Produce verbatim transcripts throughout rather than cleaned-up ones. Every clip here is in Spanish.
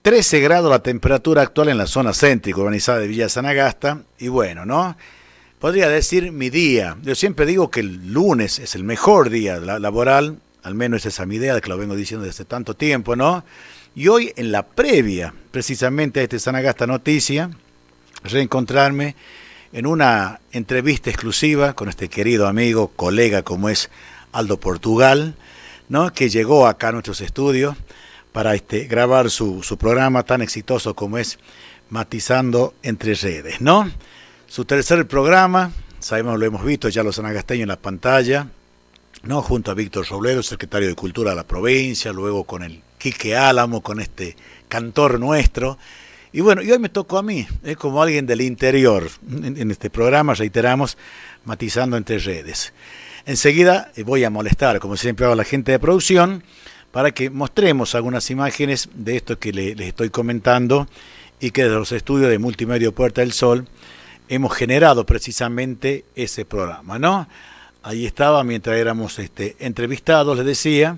trece grados la temperatura actual en la zona céntrica urbanizada de Villa Sanagasta. Y bueno, ¿no? Podría decir mi día. Yo siempre digo que el lunes es el mejor día laboral, al menos esa es mi idea, de que lo vengo diciendo desde tanto tiempo, ¿no? Y hoy, en la previa, precisamente a este Sanagasta Noticia, reencontrarme en una entrevista exclusiva con este querido amigo, colega como es Aldo Portugal, ¿no? Que llegó acá a nuestros estudios para este, grabar su, su programa tan exitoso como es Matizando entre Redes, ¿no? Su tercer programa, sabemos, lo hemos visto ya los sanagasteños en la pantalla, ¿no? Junto a Víctor Robledo, secretario de Cultura de la provincia, luego con el Quique Álamo, con este cantor nuestro. Y bueno, y hoy me tocó a mí, ¿eh? Como alguien del interior, en, en este programa, reiteramos, Matizando entre Redes. Enseguida voy a molestar, como siempre hago a la gente de producción, para que mostremos algunas imágenes de esto que le, les estoy comentando y que desde los estudios de Multimedia Puerta del Sol hemos generado precisamente ese programa, ¿no? Ahí estaba mientras éramos este, entrevistados, les decía,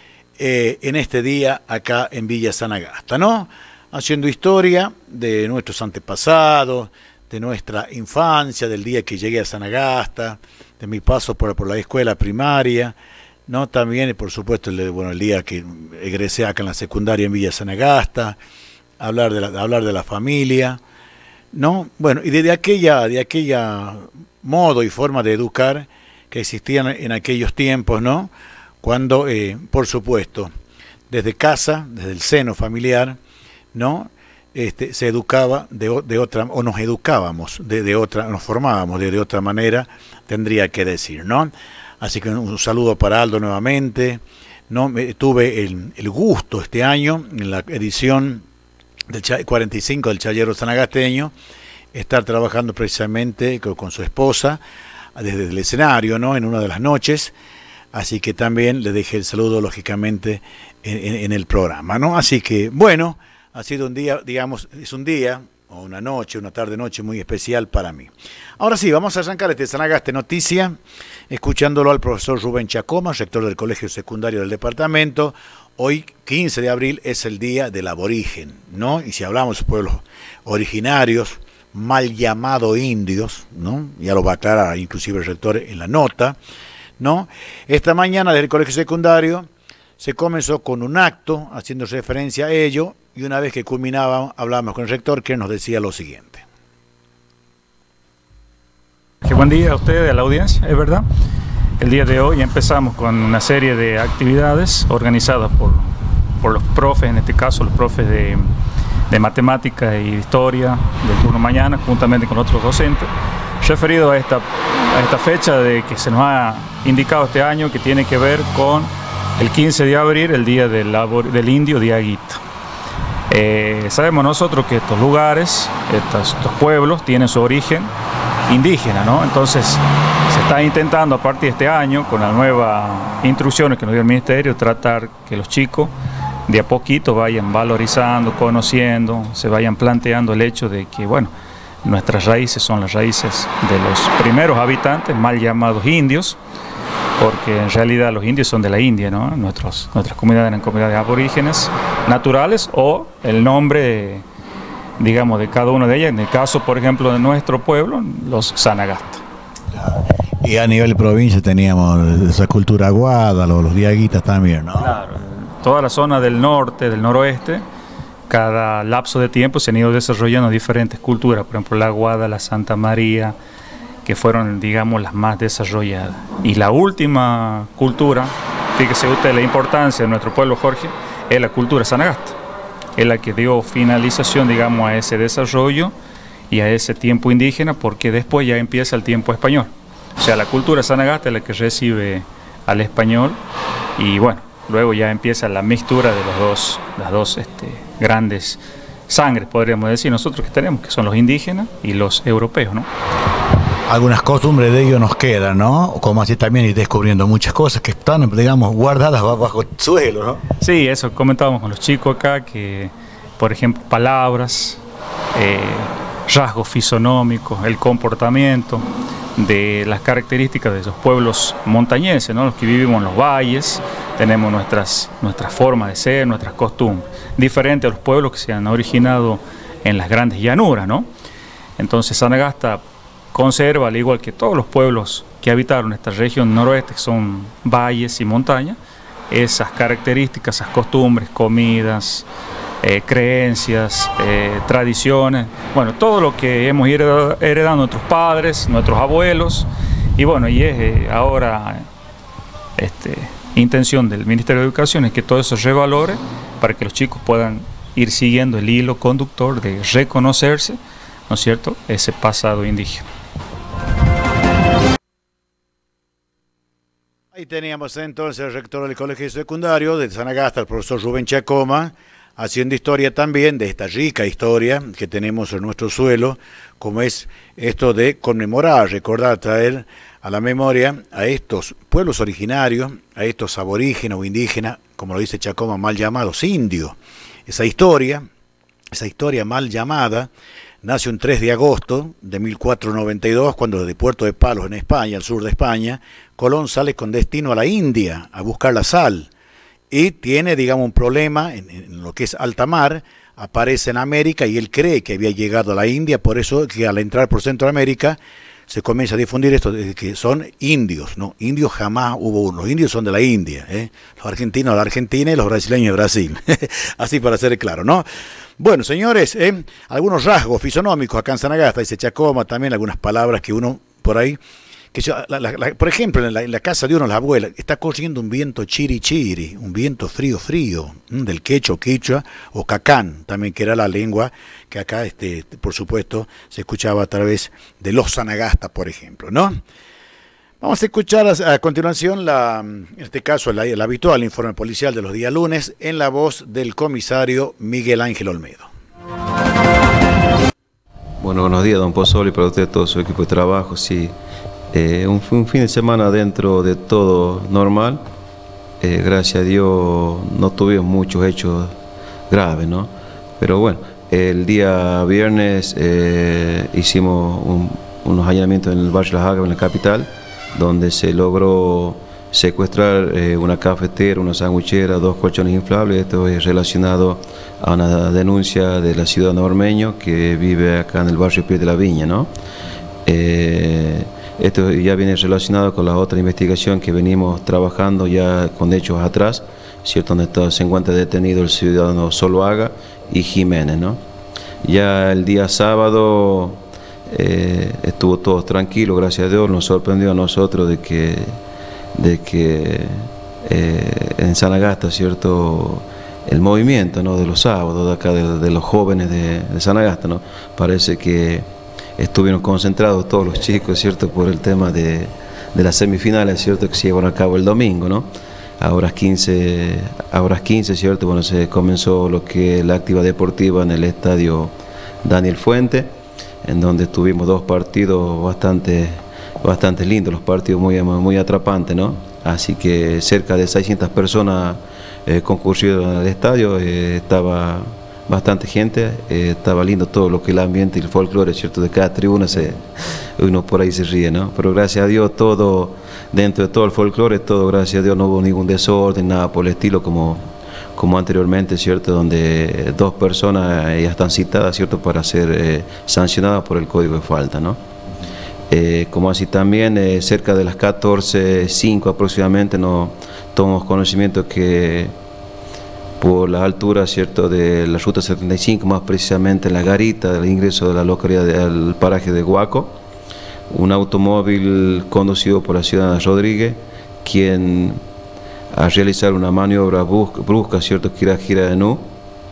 eh, en este día acá en Villa Sanagasta, ¿no? Haciendo historia de nuestros antepasados, de nuestra infancia, del día que llegué a Sanagasta, de mi paso por, por la escuela primaria, ¿no? También, por supuesto, el, bueno, el día que egresé acá en la secundaria en Villa Sanagasta, hablar de la, hablar de la familia, ¿no? Bueno, y de aquella, de aquella modo y forma de educar que existían en aquellos tiempos, ¿no? Cuando, eh, por supuesto, desde casa, desde el seno familiar, ¿no? Este, se educaba de, de otra, o nos educábamos de, de otra, nos formábamos de, de otra manera, tendría que decir, ¿no? Así que un, un saludo para Aldo nuevamente, ¿no? Me, tuve el, el gusto este año, en la edición del cuarenta y cinco del Chayero Sanagasteño, estar trabajando precisamente con, con su esposa desde el escenario, ¿no? En una de las noches, así que también le dejé el saludo lógicamente en, en, en el programa, ¿no? Así que bueno, ha sido un día, digamos, es un día o una noche, una tarde-noche muy especial para mí. Ahora sí, vamos a arrancar este Sanagaste Noticia, escuchándolo al profesor Rubén Chacoma, rector del Colegio Secundario del Departamento. Hoy, quince de abril, es el Día del Aborigen, ¿no? Y si hablamos de pueblos originarios, mal llamado indios, ¿no? Ya lo va a aclarar inclusive el rector en la nota, ¿no? Esta mañana desde el Colegio Secundario se comenzó con un acto haciendo referencia a ello, y una vez que culminaba, hablábamos con el rector, que nos decía lo siguiente. Buen día a ustedes, a la audiencia, es verdad. El día de hoy empezamos con una serie de actividades organizadas por, por los profes, en este caso los profes de, de matemática y historia del turno mañana, juntamente con otros docentes, referido a esta, a esta fecha de que se nos ha indicado este año, que tiene que ver con el quince de abril, el Día del, labor, del Indio Diaguita. Eh, sabemos nosotros que estos lugares, estos, estos pueblos, tienen su origen indígena, ¿no? Entonces se está intentando a partir de este año, con las nuevas instrucciones que nos dio el Ministerio, tratar que los chicos de a poquito vayan valorizando, conociendo, se vayan planteando el hecho de que, bueno, nuestras raíces son las raíces de los primeros habitantes, mal llamados indios, porque en realidad los indios son de la India, ¿no? Nuestros, nuestras comunidades eran comunidades aborígenes naturales, o el nombre, digamos, de cada una de ellas, en el caso, por ejemplo, de nuestro pueblo, los Sanagasta. Y a nivel provincia teníamos esa cultura aguada, los, los diaguitas también, ¿no? Claro, toda la zona del norte, del noroeste, cada lapso de tiempo se han ido desarrollando diferentes culturas, por ejemplo, la aguada, la Santa María, que fueron, digamos, las más desarrolladas. Y la última cultura, fíjese usted la importancia de nuestro pueblo, Jorge, es la cultura Sanagasta. Es la que dio finalización, digamos, a ese desarrollo y a ese tiempo indígena, porque después ya empieza el tiempo español. O sea, la cultura Sanagasta es la que recibe al español, y bueno, luego ya empieza la mixtura de los dos, las dos este, grandes sangres, podríamos decir nosotros que tenemos, que son los indígenas y los europeos, ¿no? Algunas costumbres de ellos nos quedan, ¿no? Como así también ir descubriendo muchas cosas que están, digamos, guardadas bajo el suelo, ¿no? Sí, eso comentábamos con los chicos acá, que, por ejemplo, palabras, eh, rasgos fisonómicos, el comportamiento, de las características de esos pueblos montañeses, ¿no? Los que vivimos en los valles, tenemos nuestras, nuestras formas de ser, nuestras costumbres, diferente a los pueblos que se han originado en las grandes llanuras, ¿no? Entonces Sanagasta conserva, al igual que todos los pueblos que habitaron esta región noroeste, que son valles y montañas, esas características, esas costumbres, comidas, eh, creencias, eh, tradiciones, bueno, todo lo que hemos heredado, heredado nuestros padres, nuestros abuelos, y bueno, y es eh, ahora este, intención del Ministerio de Educación es que todo eso se revalore para que los chicos puedan ir siguiendo el hilo conductor de reconocerse, ¿no es cierto?, ese pasado indígena. Ahí teníamos entonces el rector del colegio secundario de Sanagasta, el profesor Rubén Chacoma, haciendo historia también de esta rica historia que tenemos en nuestro suelo, como es esto de conmemorar, recordar, traer a la memoria a estos pueblos originarios, a estos aborígenes o indígenas, como lo dice Chacoma, mal llamados indios. Esa historia, esa historia mal llamada, nace un tres de agosto de mil cuatrocientos noventa y dos, cuando desde Puerto de Palos, en España, al sur de España, Colón sale con destino a la India a buscar la sal y tiene, digamos, un problema en, en lo que es alta mar, aparece en América y él cree que había llegado a la India, por eso que al entrar por Centroamérica se comienza a difundir esto de que son indios, ¿no? Indios jamás hubo uno, los indios son de la India, ¿eh? Los argentinos de la Argentina y los brasileños de Brasil, así para ser claro, ¿no? Bueno, señores, ¿eh? Algunos rasgos fisonómicos acá en Sanagasta, dice Chacoma, también algunas palabras que uno por ahí, que yo, la, la, la, por ejemplo, en la, en la casa de uno, la abuela, está corriendo un viento chiri chiri, un viento frío frío, ¿m? Del quechua, quichua o cacán, también que era la lengua que acá, este, por supuesto, se escuchaba a través de los Sanagasta, por ejemplo, ¿no? Vamos a escuchar a, a continuación, la, en este caso, el, el habitual informe policial de los días lunes, en la voz del comisario Miguel Ángel Olmedo. Bueno, buenos días, don Pozzoli, para usted, todo su equipo de trabajo. Sí, eh, un, un fin de semana dentro de todo normal. Eh, gracias a Dios no tuvimos muchos hechos graves, ¿no? Pero bueno, el día viernes eh, hicimos un, unos allanamientos en el barrio Las Ágamas, en la capital, donde se logró secuestrar eh, una cafetera, una sandwichera, dos colchones inflables. Esto es relacionado a una denuncia de la ciudadana Ormeño que vive acá en el barrio Pie de la Viña, ¿no? Eh, esto ya viene relacionado con la otra investigación que venimos trabajando ya con hechos atrás, ¿cierto? Donde está, se encuentra detenido el ciudadano Zuluaga y Jiménez, ¿no? Ya el día sábado Eh, estuvo todo tranquilo, gracias a Dios. Nos sorprendió a nosotros de que, de que eh, en Sanagasta, ¿cierto?, el movimiento, ¿no?, de los sábados de acá, de, de los jóvenes de, de Sanagasta, ¿no?, parece que estuvieron concentrados todos los chicos, ¿cierto?, por el tema de, de las semifinales, ¿cierto?, que se llevaron a cabo el domingo, ¿no? A horas quince, a horas quince, ¿cierto?, bueno, se comenzó lo que es la actividad deportiva en el estadio Daniel Fuente, en donde tuvimos dos partidos bastante, bastante lindos, los partidos muy, muy atrapantes, ¿no? Así que cerca de seiscientas personas eh, concurrieron al estadio, eh, estaba bastante gente, eh, estaba lindo todo lo que el ambiente y el folclore, ¿cierto?, de cada tribuna, se, uno por ahí se ríe, ¿no? Pero gracias a Dios todo, dentro de todo el folclore, todo, gracias a Dios, no hubo ningún desorden, nada por el estilo como... como anteriormente, ¿cierto?, donde dos personas ya están citadas, ¿cierto?, para ser eh, sancionadas por el código de falta, ¿no? Eh, como así también, eh, cerca de las catorce cinco aproximadamente, nos tomamos conocimiento que por la altura, ¿cierto?, de la ruta setenta y cinco, más precisamente en la garita del ingreso de la localidad del paraje de Huaco, un automóvil conducido por la ciudadana Rodríguez, quien a realizar una maniobra brusca, ¿cierto?, que era gira de nu,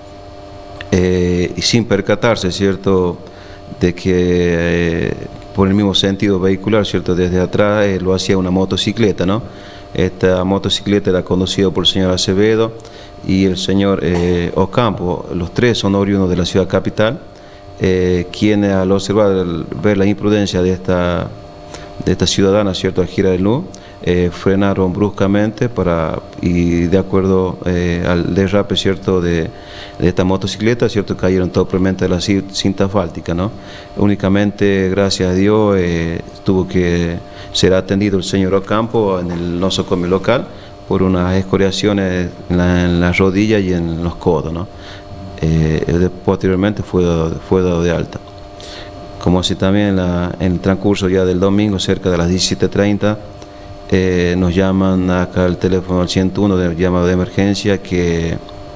eh, y sin percatarse, ¿cierto?, de que eh, por el mismo sentido vehicular, ¿cierto?, desde atrás eh, lo hacía una motocicleta, ¿no? Esta motocicleta era conducida por el señor Acevedo y el señor eh, Ocampo, los tres son oriundos de la ciudad capital, eh, quienes al observar, al ver la imprudencia de esta, de esta ciudadana, ¿cierto?, a gira del nu, eh, frenaron bruscamente para, y de acuerdo eh, al derrape, ¿cierto?, de, de esta motocicleta, ¿cierto?, cayeron totalmente de la cinta asfáltica, ¿no? Únicamente, gracias a Dios, eh, tuvo que ser atendido el señor Ocampo en el nosocomio local por unas escoriaciones en la, en la rodilla y en los codos, ¿no? Eh, posteriormente fue, fue dado de alta. Como así también en, la, en el transcurso ya del domingo, cerca de las diecisiete treinta, eh, nos llaman acá al teléfono al ciento uno de llamado de emergencia que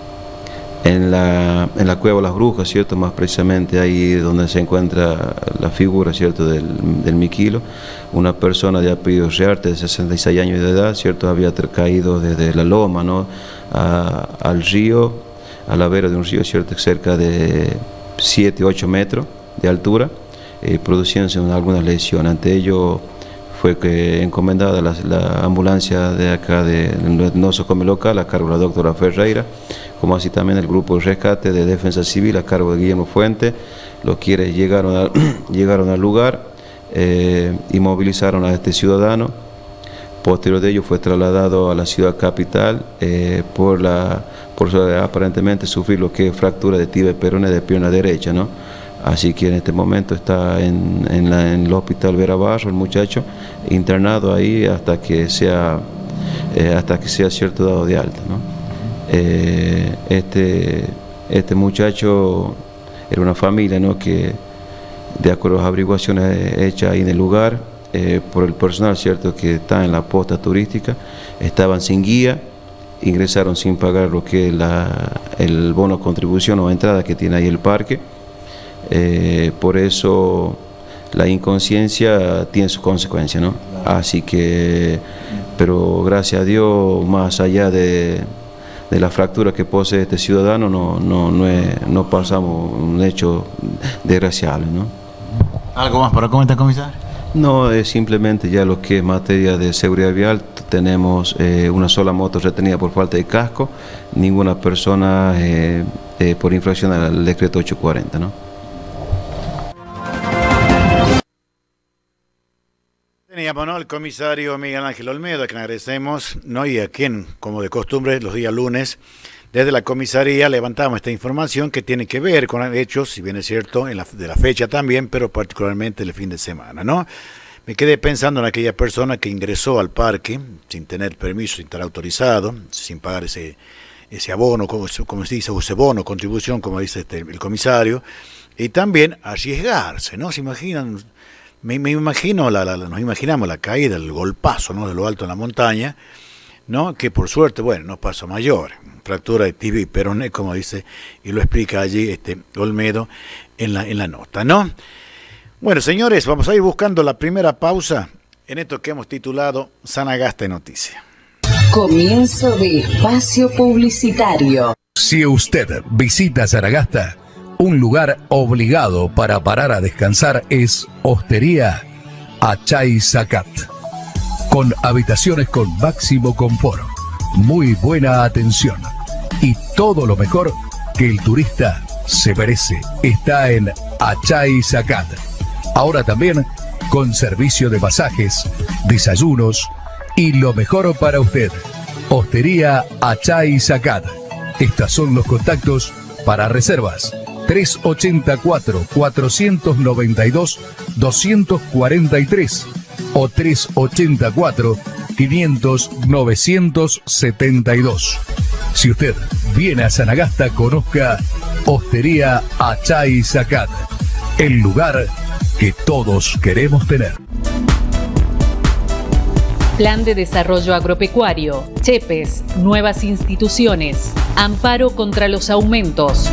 en la, en la Cueva Las Brujas, ¿cierto?, más precisamente ahí donde se encuentra la figura, ¿cierto?, del, del Miquilo, una persona de apellido Rearte, de sesenta y seis años de edad, ¿cierto?, había caído desde la loma, ¿no?, a, al río, a la vera de un río, ¿cierto?, cerca de siete, ocho metros de altura, eh, produciéndose algunas lesiones. Ante ello fue que encomendada la, la ambulancia de acá del nosocomio local a cargo de la doctora Ferreira, como así también el grupo de rescate de defensa civil a cargo de Guillermo Fuente. Los quienes llegaron, a, llegaron al lugar eh, y movilizaron a este ciudadano. Posterior de ello fue trasladado a la ciudad capital eh, por, la, por aparentemente sufrir lo que es fractura de tibia y peroné de pierna derecha, ¿no? Así que en este momento está en, en, la, en el hospital Vera Barro, el muchacho, internado ahí hasta que sea, eh, hasta que sea cierto dado de alta, ¿no? Eh, este, este muchacho era una familia, ¿no?, que de acuerdo a las averiguaciones hechas ahí en el lugar eh, por el personal, cierto, que está en la posta turística, estaban sin guía, ingresaron sin pagar lo que es la, el bono contribución o entrada que tiene ahí el parque. Eh, por eso la inconsciencia tiene sus consecuencias, ¿no? Así que, pero gracias a Dios, más allá de de la fractura que posee este ciudadano, no, no, no, es, no pasamos un hecho desgraciable, ¿no? ¿Algo más para comentar, comisario? No, es simplemente ya lo que es materia de seguridad vial. Tenemos eh, una sola moto retenida por falta de casco, ninguna persona eh, eh, por infracción al decreto ochocientos cuarenta, ¿no? Teníamos, ¿no?, el comisario Miguel Ángel Olmedo, a quien agradecemos, ¿no?, y a quien, como de costumbre, los días lunes, desde la comisaría levantamos esta información que tiene que ver con hechos, si bien es cierto, en la, de la fecha también, pero particularmente el fin de semana, ¿no? Me quedé pensando en aquella persona que ingresó al parque sin tener permiso, sin estar autorizado, sin pagar ese, ese abono, como, como se dice, o ese bono, contribución, como dice este, el comisario, y también arriesgarse, ¿no? ¿Se imaginan? Me, me imagino, la, la, nos imaginamos la caída, el golpazo, ¿no?, de lo alto en la montaña, ¿no?, que por suerte, bueno, no pasó mayor, fractura de tibia y peroné, como dice, y lo explica allí este Olmedo en la, en la nota, ¿no? Bueno, señores, vamos a ir buscando la primera pausa en esto que hemos titulado Sanagasta en Noticia. Comienzo de espacio publicitario. Si usted visita Sanagasta, un lugar obligado para parar a descansar es Hostería Achay Sacat, con habitaciones con máximo confort, muy buena atención y todo lo mejor que el turista se merece. Está en Achay Sacat. Ahora también con servicio de masajes, desayunos y lo mejor para usted. Hostería Achay Sacat. Estos son los contactos para reservas: tres ochenta y cuatro, cuatrocientos noventa y dos, doscientos cuarenta y tres o tres ochenta y cuatro, quinientos, novecientos setenta y dos. Si usted viene a Sanagasta, conozca Hostería Achay Sacat, el lugar que todos queremos tener. Plan de Desarrollo Agropecuario, Chepes, nuevas instituciones, amparo contra los aumentos.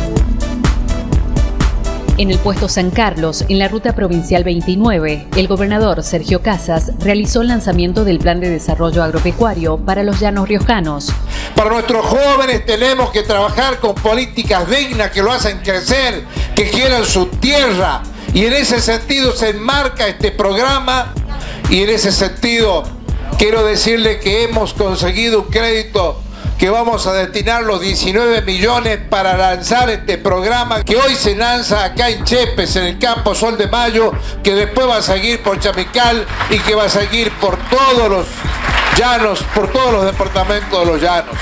En el puesto San Carlos, en la ruta provincial veintinueve, el gobernador Sergio Casas realizó el lanzamiento del Plan de Desarrollo Agropecuario para los llanos riojanos. Para nuestros jóvenes tenemos que trabajar con políticas dignas que lo hacen crecer, que quieran su tierra, y en ese sentido se enmarca este programa, y en ese sentido quiero decirle que hemos conseguido un crédito que vamos a destinar los diecinueve millones para lanzar este programa que hoy se lanza acá en Chepes, en el campo Sol de Mayo, que después va a seguir por Chamical y que va a seguir por todos los llanos, por todos los departamentos de los llanos.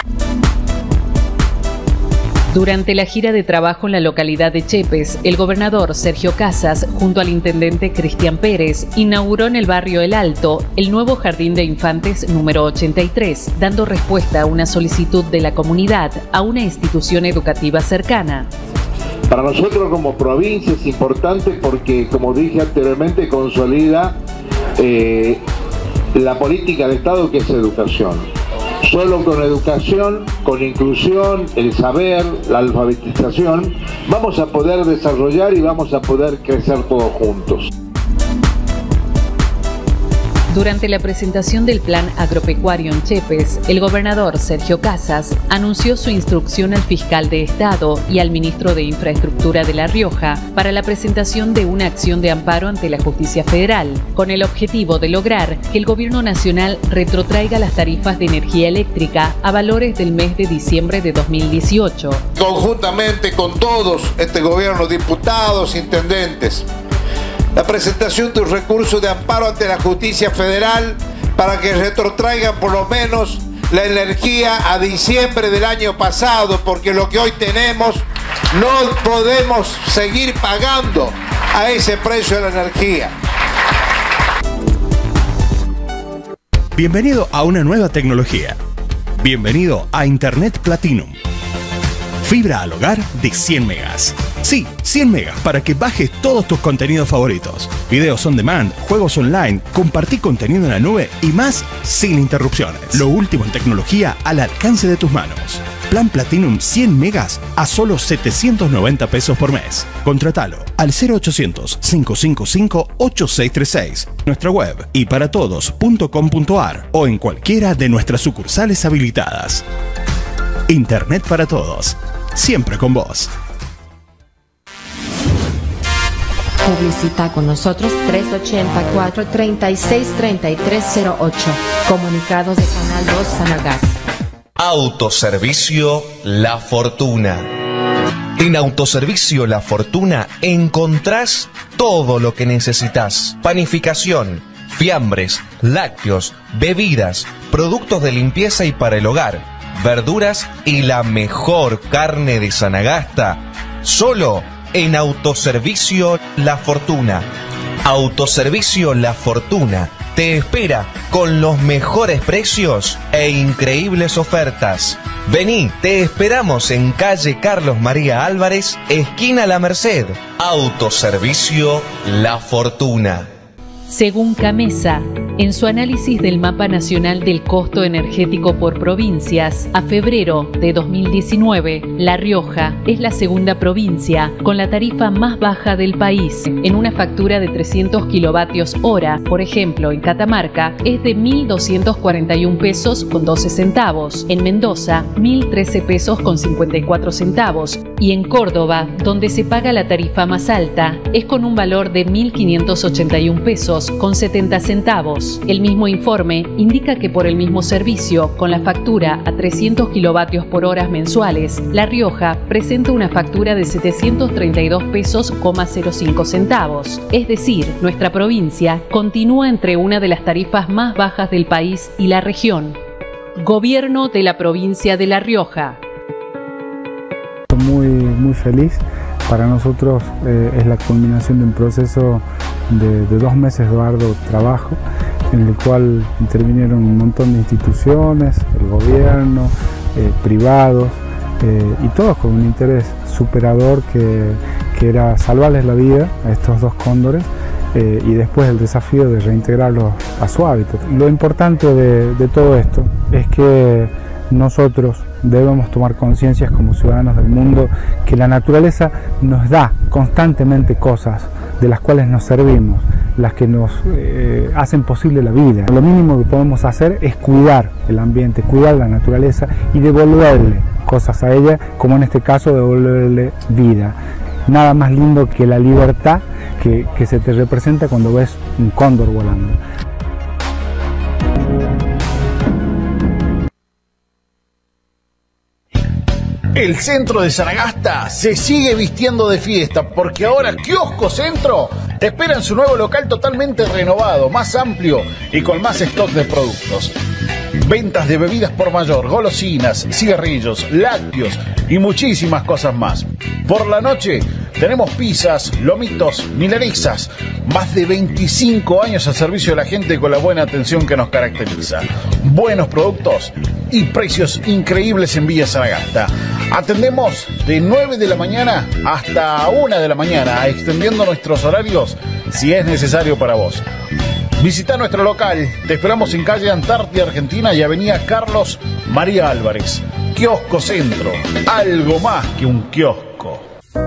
Durante la gira de trabajo en la localidad de Chepes, el gobernador Sergio Casas, junto al intendente Cristian Pérez, inauguró en el barrio El Alto el nuevo Jardín de Infantes número ochenta y tres, dando respuesta a una solicitud de la comunidad a una institución educativa cercana. Para nosotros como provincia es importante porque, como dije anteriormente, consolida eh, la política de Estado, que es educación. Solo con educación, con inclusión, el saber, la alfabetización, vamos a poder desarrollar y vamos a poder crecer todos juntos. Durante la presentación del Plan Agropecuario en Chepes, el gobernador Sergio Casas anunció su instrucción al fiscal de Estado y al ministro de Infraestructura de La Rioja para la presentación de una acción de amparo ante la Justicia Federal, con el objetivo de lograr que el gobierno nacional retrotraiga las tarifas de energía eléctrica a valores del mes de diciembre de dos mil dieciocho. Conjuntamente con todos, este gobierno, diputados, intendentes, la presentación de un recurso de amparo ante la Justicia Federal para que retrotraigan por lo menos la energía a diciembre del año pasado, porque lo que hoy tenemos no podemos seguir pagando a ese precio de la energía. Bienvenido a una nueva tecnología. Bienvenido a Internet Platinum. Fibra al hogar de cien megas. Sí, cien megas para que bajes todos tus contenidos favoritos. Videos on demand, juegos online, compartir contenido en la nube y más sin interrupciones. Lo último en tecnología al alcance de tus manos. Plan Platinum cien megas a solo setecientos noventa pesos por mes. Contratalo al cero ochocientos, cinco cinco cinco, ocho seis tres seis, nuestra web y para todos punto com punto ar o en cualquiera de nuestras sucursales habilitadas. Internet para todos, siempre con vos. Publicita con nosotros tres ochenta y cuatro, treinta y seis, treinta y tres cero ocho. Comunicados de Canal dos Sanagas. Autoservicio La Fortuna. En Autoservicio La Fortuna encontrás todo lo que necesitas. Panificación, fiambres, lácteos, bebidas, productos de limpieza y para el hogar, verduras y la mejor carne de Sanagasta. Solo en Autoservicio La Fortuna. Autoservicio La Fortuna te espera con los mejores precios e increíbles ofertas. Vení, te esperamos en calle Carlos María Álvarez, esquina La Merced. Autoservicio La Fortuna. Según Camesa, en su análisis del Mapa Nacional del Costo Energético por Provincias, a febrero de dos mil diecinueve, La Rioja es la segunda provincia con la tarifa más baja del país. En una factura de trescientos kilovatios hora, por ejemplo, en Catamarca, es de mil doscientos cuarenta y un pesos con doce centavos. En Mendoza, mil trece pesos con cincuenta y cuatro centavos. Y en Córdoba, donde se paga la tarifa más alta, es con un valor de mil quinientos ochenta y un pesos con setenta centavos. El mismo informe indica que por el mismo servicio, con la factura a trescientos kilovatios por hora mensuales, La Rioja presenta una factura de setecientos treinta y dos pesos con cero cinco centavos. Es decir, nuestra provincia continúa entre una de las tarifas más bajas del país y la región. Gobierno de la provincia de La Rioja. Muy, muy feliz. Para nosotros eh, es la culminación de un proceso de, de dos meses de arduo trabajo, en el cual intervinieron un montón de instituciones, el gobierno, eh, privados, eh, y todos con un interés superador que, que era salvarles la vida a estos dos cóndores, eh, y después el desafío de reintegrarlos a su hábitat. Lo importante de, de todo esto es que nosotros debemos tomar conciencia como ciudadanos del mundo que la naturaleza nos da constantemente cosas de las cuales nos servimos, las que nos eh, hacen posible la vida. Lo mínimo que podemos hacer es cuidar el ambiente, cuidar la naturaleza y devolverle cosas a ella, como en este caso devolverle vida. Nada más lindo que la libertad que, que se te representa cuando ves un cóndor volando. El centro de Sanagasta se sigue vistiendo de fiesta porque ahora Kiosco Centro te espera en su nuevo local totalmente renovado, más amplio y con más stock de productos. Ventas de bebidas por mayor, golosinas, cigarrillos, lácteos y muchísimas cosas más. Por la noche tenemos pizzas, lomitos, milanesas. Más de veinticinco años al servicio de la gente con la buena atención que nos caracteriza. Buenos productos y precios increíbles en Villa Sanagasta. Atendemos de nueve de la mañana hasta una de la mañana, extendiendo nuestros horarios si es necesario para vos. Visita nuestro local, te esperamos en calle Antártida Argentina y avenida Carlos María Álvarez. Kiosco Centro, algo más que un kiosco.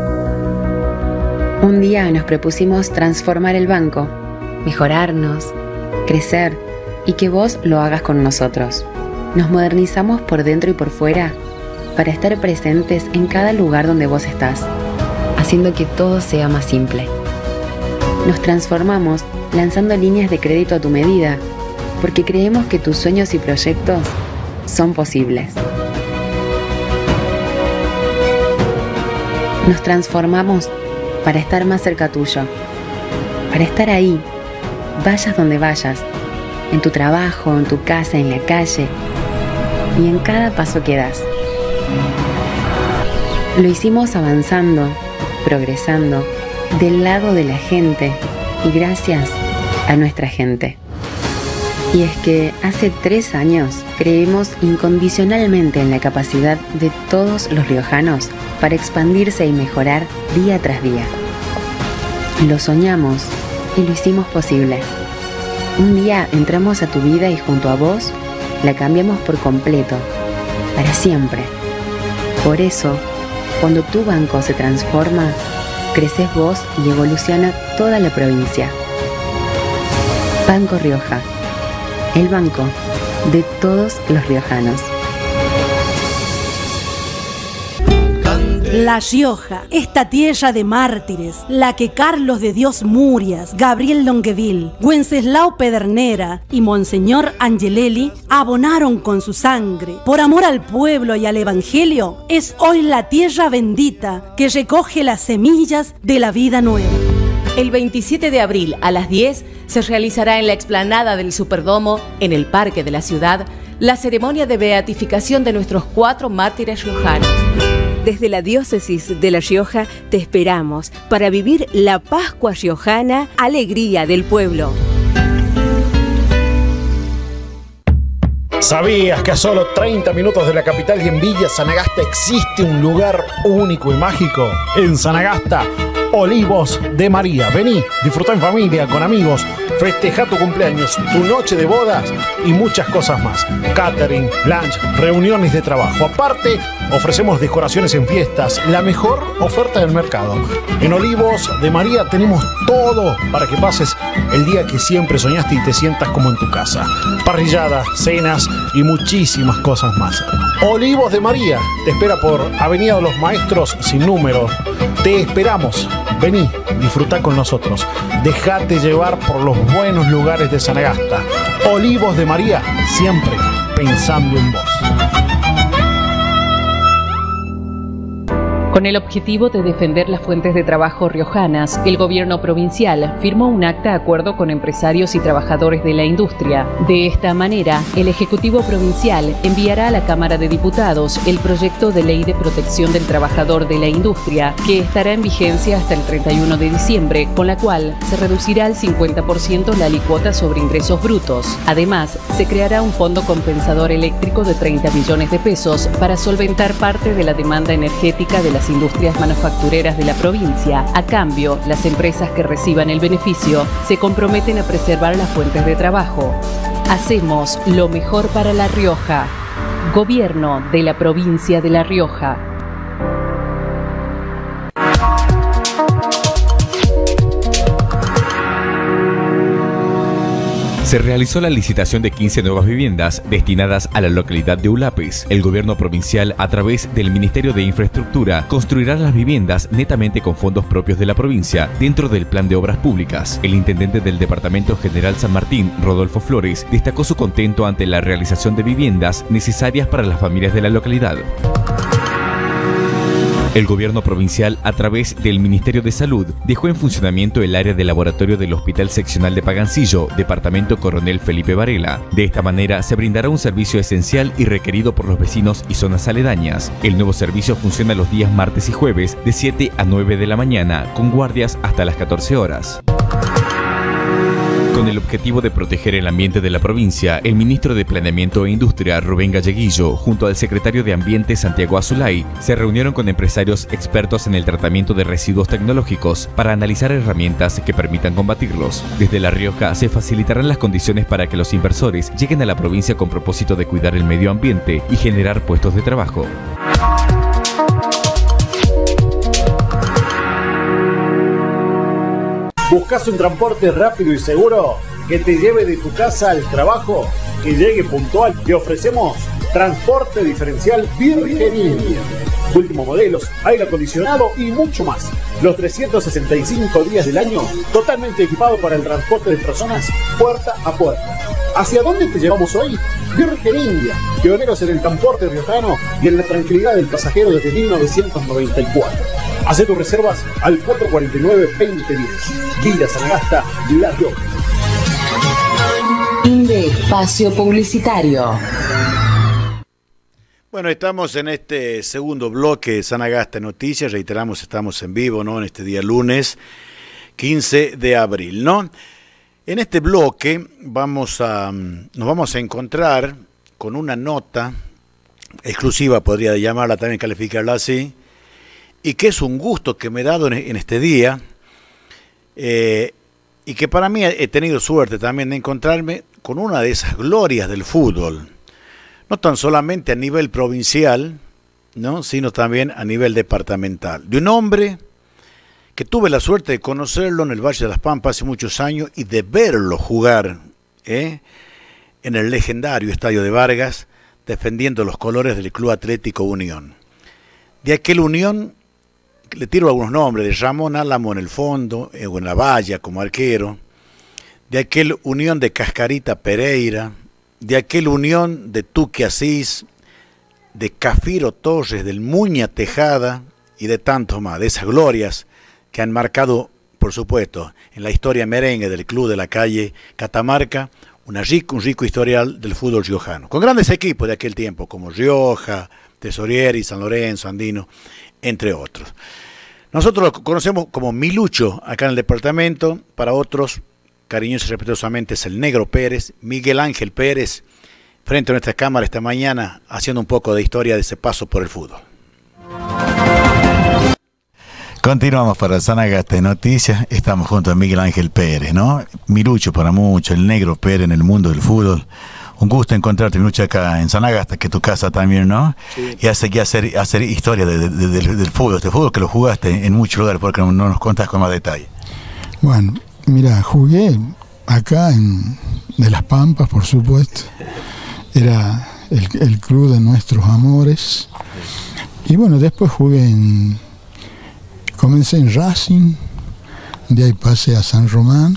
Un día nos propusimos transformar el banco, mejorarnos, crecer y que vos lo hagas con nosotros. Nos modernizamos por dentro y por fuera para estar presentes en cada lugar donde vos estás, haciendo que todo sea más simple. Nos transformamos lanzando líneas de crédito a tu medida, porque creemos que tus sueños y proyectos son posibles. Nos transformamos para estar más cerca tuyo, para estar ahí, vayas donde vayas, en tu trabajo, en tu casa, en la calle y en cada paso que das. Lo hicimos avanzando, progresando, del lado de la gente y gracias a nuestra gente. Y es que hace tres años creemos incondicionalmente en la capacidad de todos los riojanos para expandirse y mejorar día tras día. Lo soñamos y lo hicimos posible. Un día entramos a tu vida y junto a vos la cambiamos por completo, para siempre. Por eso, cuando tu banco se transforma, creces vos y evoluciona toda la provincia. Banco Rioja, el banco de todos los riojanos. La Rioja, esta tierra de mártires, la que Carlos de Dios Murias, Gabriel Longueville, Wenceslao Pedernera y Monseñor Angelelli abonaron con su sangre. Por amor al pueblo y al evangelio, es hoy la tierra bendita que recoge las semillas de la vida nueva. El veintisiete de abril a las diez se realizará en la explanada del Superdomo, en el Parque de la Ciudad, la ceremonia de beatificación de nuestros cuatro mártires riojanos. Desde la Diócesis de La Rioja te esperamos para vivir la Pascua riojana, alegría del pueblo. ¿Sabías que a solo treinta minutos de la capital y en Villa Sanagasta existe un lugar único y mágico? En Sanagasta, Olivos de María. Vení, disfruta en familia, con amigos, festeja tu cumpleaños, tu noche de bodas y muchas cosas más. Catering, lunch, reuniones de trabajo. Aparte, ofrecemos decoraciones en fiestas, la mejor oferta del mercado. En Olivos de María tenemos todo para que pases el día que siempre soñaste y te sientas como en tu casa. Parrilladas, cenas y muchísimas cosas más. Olivos de María te espera por Avenida de los Maestros sin número. Te esperamos. Vení, disfruta con nosotros. Dejate llevar por los buenos lugares de Sanagasta. Olivos de María, siempre pensando en vos. Con el objetivo de defender las fuentes de trabajo riojanas, el gobierno provincial firmó un acta de acuerdo con empresarios y trabajadores de la industria. De esta manera, el Ejecutivo Provincial enviará a la Cámara de Diputados el proyecto de Ley de Protección del Trabajador de la Industria, que estará en vigencia hasta el treinta y uno de diciembre, con la cual se reducirá al cincuenta por ciento la alícuota sobre ingresos brutos. Además, se creará un fondo compensador eléctrico de treinta millones de pesos para solventar parte de la demanda energética de las industrias manufactureras de la provincia. A cambio, las empresas que reciban el beneficio se comprometen a preservar las fuentes de trabajo. Hacemos lo mejor para La Rioja. Gobierno de la provincia de La Rioja. Se realizó la licitación de quince nuevas viviendas destinadas a la localidad de Ulapes. El gobierno provincial, a través del Ministerio de Infraestructura, construirá las viviendas netamente con fondos propios de la provincia, dentro del plan de obras públicas. El intendente del Departamento General San Martín, Rodolfo Flores, destacó su contento ante la realización de viviendas necesarias para las familias de la localidad. El gobierno provincial, a través del Ministerio de Salud, dejó en funcionamiento el área de laboratorio del Hospital Seccional de Pagancillo, departamento Coronel Felipe Varela. De esta manera se brindará un servicio esencial y requerido por los vecinos y zonas aledañas. El nuevo servicio funciona los días martes y jueves de siete a nueve de la mañana, con guardias hasta las catorce horas. Con el objetivo de proteger el ambiente de la provincia, el ministro de Planeamiento e Industria, Rubén Galleguillo, junto al secretario de Ambiente, Santiago Azulay, se reunieron con empresarios expertos en el tratamiento de residuos tecnológicos para analizar herramientas que permitan combatirlos. Desde La Rioja se facilitarán las condiciones para que los inversores lleguen a la provincia con propósito de cuidar el medio ambiente y generar puestos de trabajo. ¿Buscas un transporte rápido y seguro que te lleve de tu casa al trabajo, que llegue puntual? Te ofrecemos transporte diferencial Virgen. Últimos modelos, aire acondicionado y mucho más. Los trescientos sesenta y cinco días del año, totalmente equipado para el transporte de personas puerta a puerta. ¿Hacia dónde te llevamos hoy? Virgen India, pioneros en el transporte riojano y en la tranquilidad del pasajero desde mil novecientos noventa y cuatro. Haz tus reservas al cuatro cuatro nueve, veinte diez. Villa Sanagasta, La Rioja. Fin de espacio publicitario. Bueno, estamos en este segundo bloque de Sanagasta Noticias. Reiteramos, estamos en vivo, ¿no? En este día lunes, quince de abril, ¿no? En este bloque vamos a, nos vamos a encontrar con una nota exclusiva, podría llamarla también, calificarla así, y que es un gusto que me he dado en, en este día, eh, y que para mí he tenido suerte también de encontrarme con una de esas glorias del fútbol, no tan solamente a nivel provincial, ¿no?, sino también a nivel departamental, de un hombre que tuve la suerte de conocerlo en el Valle de las Pampas hace muchos años y de verlo jugar ¿eh? en el legendario Estadio de Vargas, defendiendo los colores del Club Atlético Unión. De aquel Unión, le tiro algunos nombres, de Ramón Álamo en el fondo, eh, o en la valla como arquero, de aquel Unión de Cascarita Pereira, de aquel Unión de Tuque Asís, de Cafiro Torres, del Muña Tejada y de tantos más, de esas glorias que han marcado, por supuesto, en la historia merengue del club de la calle Catamarca, una rico, un rico historial del fútbol riojano, con grandes equipos de aquel tiempo, como Rioja, Tesorieri, San Lorenzo, Andino, entre otros. Nosotros lo conocemos como Milucho acá en el departamento, para otros, cariñosos y respetuosamente, es el Negro Pérez, Miguel Ángel Pérez, frente a nuestra cámara esta mañana, haciendo un poco de historia de ese paso por el fútbol. Continuamos para Sanagasta Noticias, estamos junto a Miguel Ángel Pérez, ¿no? Milucho para mucho, el Negro Pérez en el mundo del fútbol. Un gusto encontrarte, Milucho, acá en Sanagasta, que es tu casa también, ¿no? Sí. Y hacer, y hacer, hacer historia de, de, de, de, del fútbol, este fútbol que lo jugaste en muchos lugares, porque no, no nos contás con más detalle. Bueno, mira, jugué acá en de Las Pampas, por supuesto. Era el, el club de nuestros amores. Y bueno, después jugué en... Comencé en Racing, de ahí pasé a San Román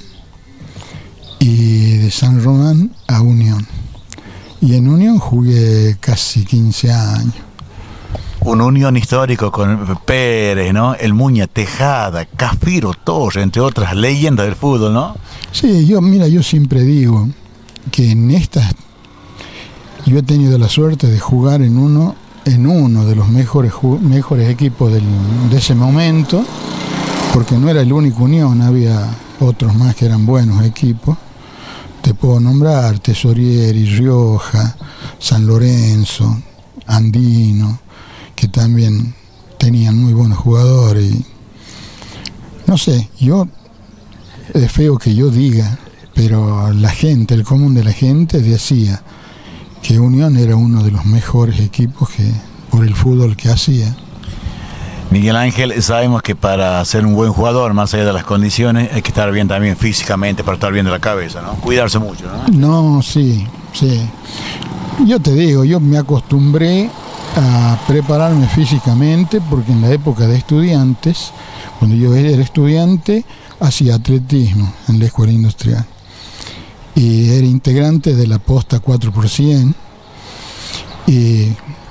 y de San Román a Unión. Y en Unión jugué casi quince años. Un Unión histórico con Pérez, ¿no? El Muña Tejada, Cafiro Torres, entre otras leyendas del fútbol, ¿no? Sí, yo, mira, yo siempre digo que en estas, yo he tenido la suerte de jugar en uno en uno de los mejores mejores equipos del, de ese momento, porque no era el único Unión, había otros más que eran buenos equipos. Te puedo nombrar Tesorieri, Rioja, San Lorenzo, Andino, que también tenían muy buenos jugadores. Y, no sé, yo, es feo que yo diga, pero la gente, el común de la gente decía que Unión era uno de los mejores equipos que por el fútbol que hacía. Miguel Ángel, sabemos que para ser un buen jugador, más allá de las condiciones, hay que estar bien también físicamente, para estar bien de la cabeza, ¿no? Cuidarse mucho, ¿no? No, sí, sí. Yo te digo, yo me acostumbré a prepararme físicamente, porque en la época de estudiantes, cuando yo era estudiante, hacía atletismo en la escuela industrial. Y era integrante de la posta cuatro por cien y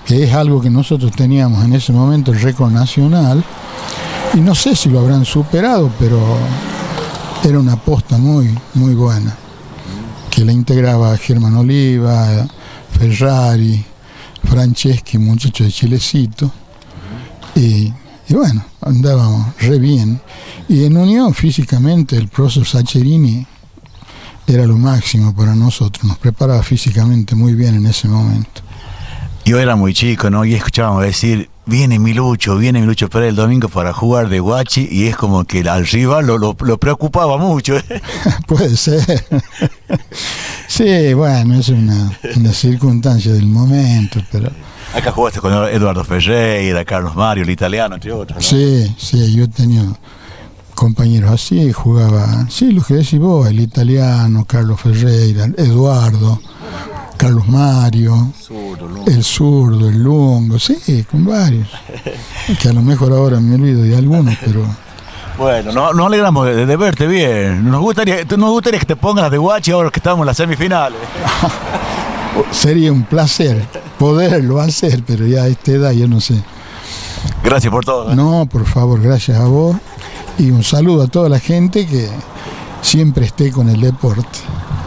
que es algo que nosotros teníamos en ese momento, el récord nacional, y no sé si lo habrán superado, pero era una aposta muy, muy buena, que la integraba Germán Oliva, Ferrari, Franceschi, muchacho de Chilecito, y, y bueno, andábamos re bien. Y en Unión, físicamente, el profesor Saccherini era lo máximo para nosotros, nos preparaba físicamente muy bien en ese momento. Yo era muy chico, ¿no? Y escuchábamos decir, viene Milucho, viene Milucho Pérez el domingo para jugar de guachi, y es como que al rival lo, lo, lo preocupaba mucho, ¿eh? Puede ser. Sí, bueno, es una, una circunstancia del momento, pero... Acá jugaste con Eduardo Ferreira, Carlos Mario, el italiano, entre otros, ¿no? Sí, sí, yo he tenido compañeros así, jugaba, sí, lo que decís vos, el italiano, Carlos Ferreira, Eduardo, Carlos Mario, zurdo, el zurdo, el lungo, sí, con varios. Que a lo mejor ahora me olvido de algunos, pero... Bueno, nos no alegramos de, de verte bien. Nos gustaría, nos gustaría que te pongas de guachi ahora que estamos en las semifinales. Sería un placer poderlo hacer, pero ya a esta edad yo no sé. Gracias por todo, ¿eh? No, por favor, gracias a vos. Y un saludo a toda la gente que siempre esté con el deporte.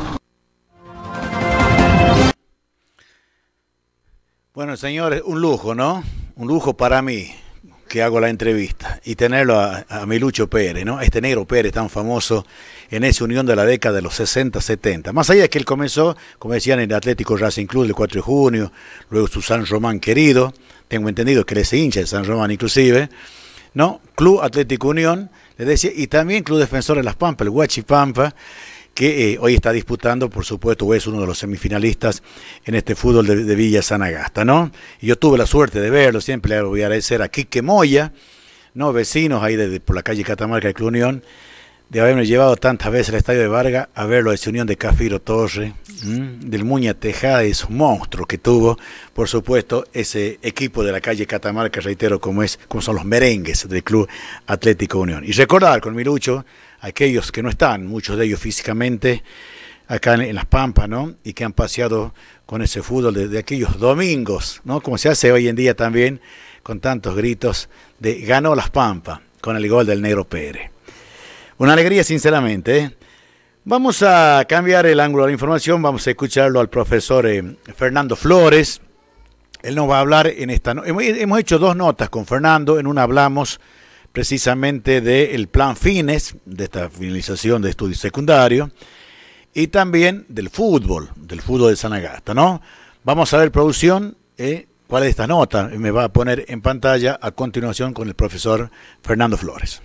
Bueno, señores, un lujo, ¿no? Un lujo para mí, que hago la entrevista, y tenerlo a, a Milucho Pérez, ¿no? Este negro Pérez tan famoso en esa Unión de la década de los sesenta, setenta. Más allá de que él comenzó, como decían, en el Atlético Racing Club del cuatro de junio, luego su San Román querido, tengo entendido que él es hincha de San Román inclusive, ¿no? Club Atlético Unión, le decía, y también Club Defensor de Las Pampas, el Huachi Pampa, que eh, hoy está disputando, por supuesto, o es uno de los semifinalistas en este fútbol de, de Villa Sanagasta, ¿no? Y yo tuve la suerte de verlo, siempre le voy a agradecer a Quique Moya, ¿no? Vecinos ahí de, de, por la calle Catamarca del Club Unión, de haberme llevado tantas veces al estadio de Vargas a verlo de esa Unión de Cafiro Torre, ¿m? Del Muña Tejada y esos monstruos que tuvo, por supuesto, ese equipo de la calle Catamarca, reitero, como es, como son los merengues del Club Atlético Unión. Y recordar con Milucho, aquellos que no están, muchos de ellos físicamente, acá en, en Las Pampas, ¿no? Y que han paseado con ese fútbol de, de aquellos domingos, ¿no? Como se hace hoy en día también, con tantos gritos de ganó Las Pampas, con el gol del Negro Pérez. Una alegría, sinceramente, ¿eh? Vamos a cambiar el ángulo de la información, vamos a escucharlo al profesor eh, Fernando Flores. Él nos va a hablar en esta... No hemos, hemos hecho dos notas con Fernando, en una hablamos precisamente del plan Fines, de esta finalización de estudios secundarios, y también del fútbol, del fútbol de Sanagasta, ¿no? Vamos a ver, producción, eh, cuál es esta nota, me va a poner en pantalla a continuación con el profesor Fernando Flores.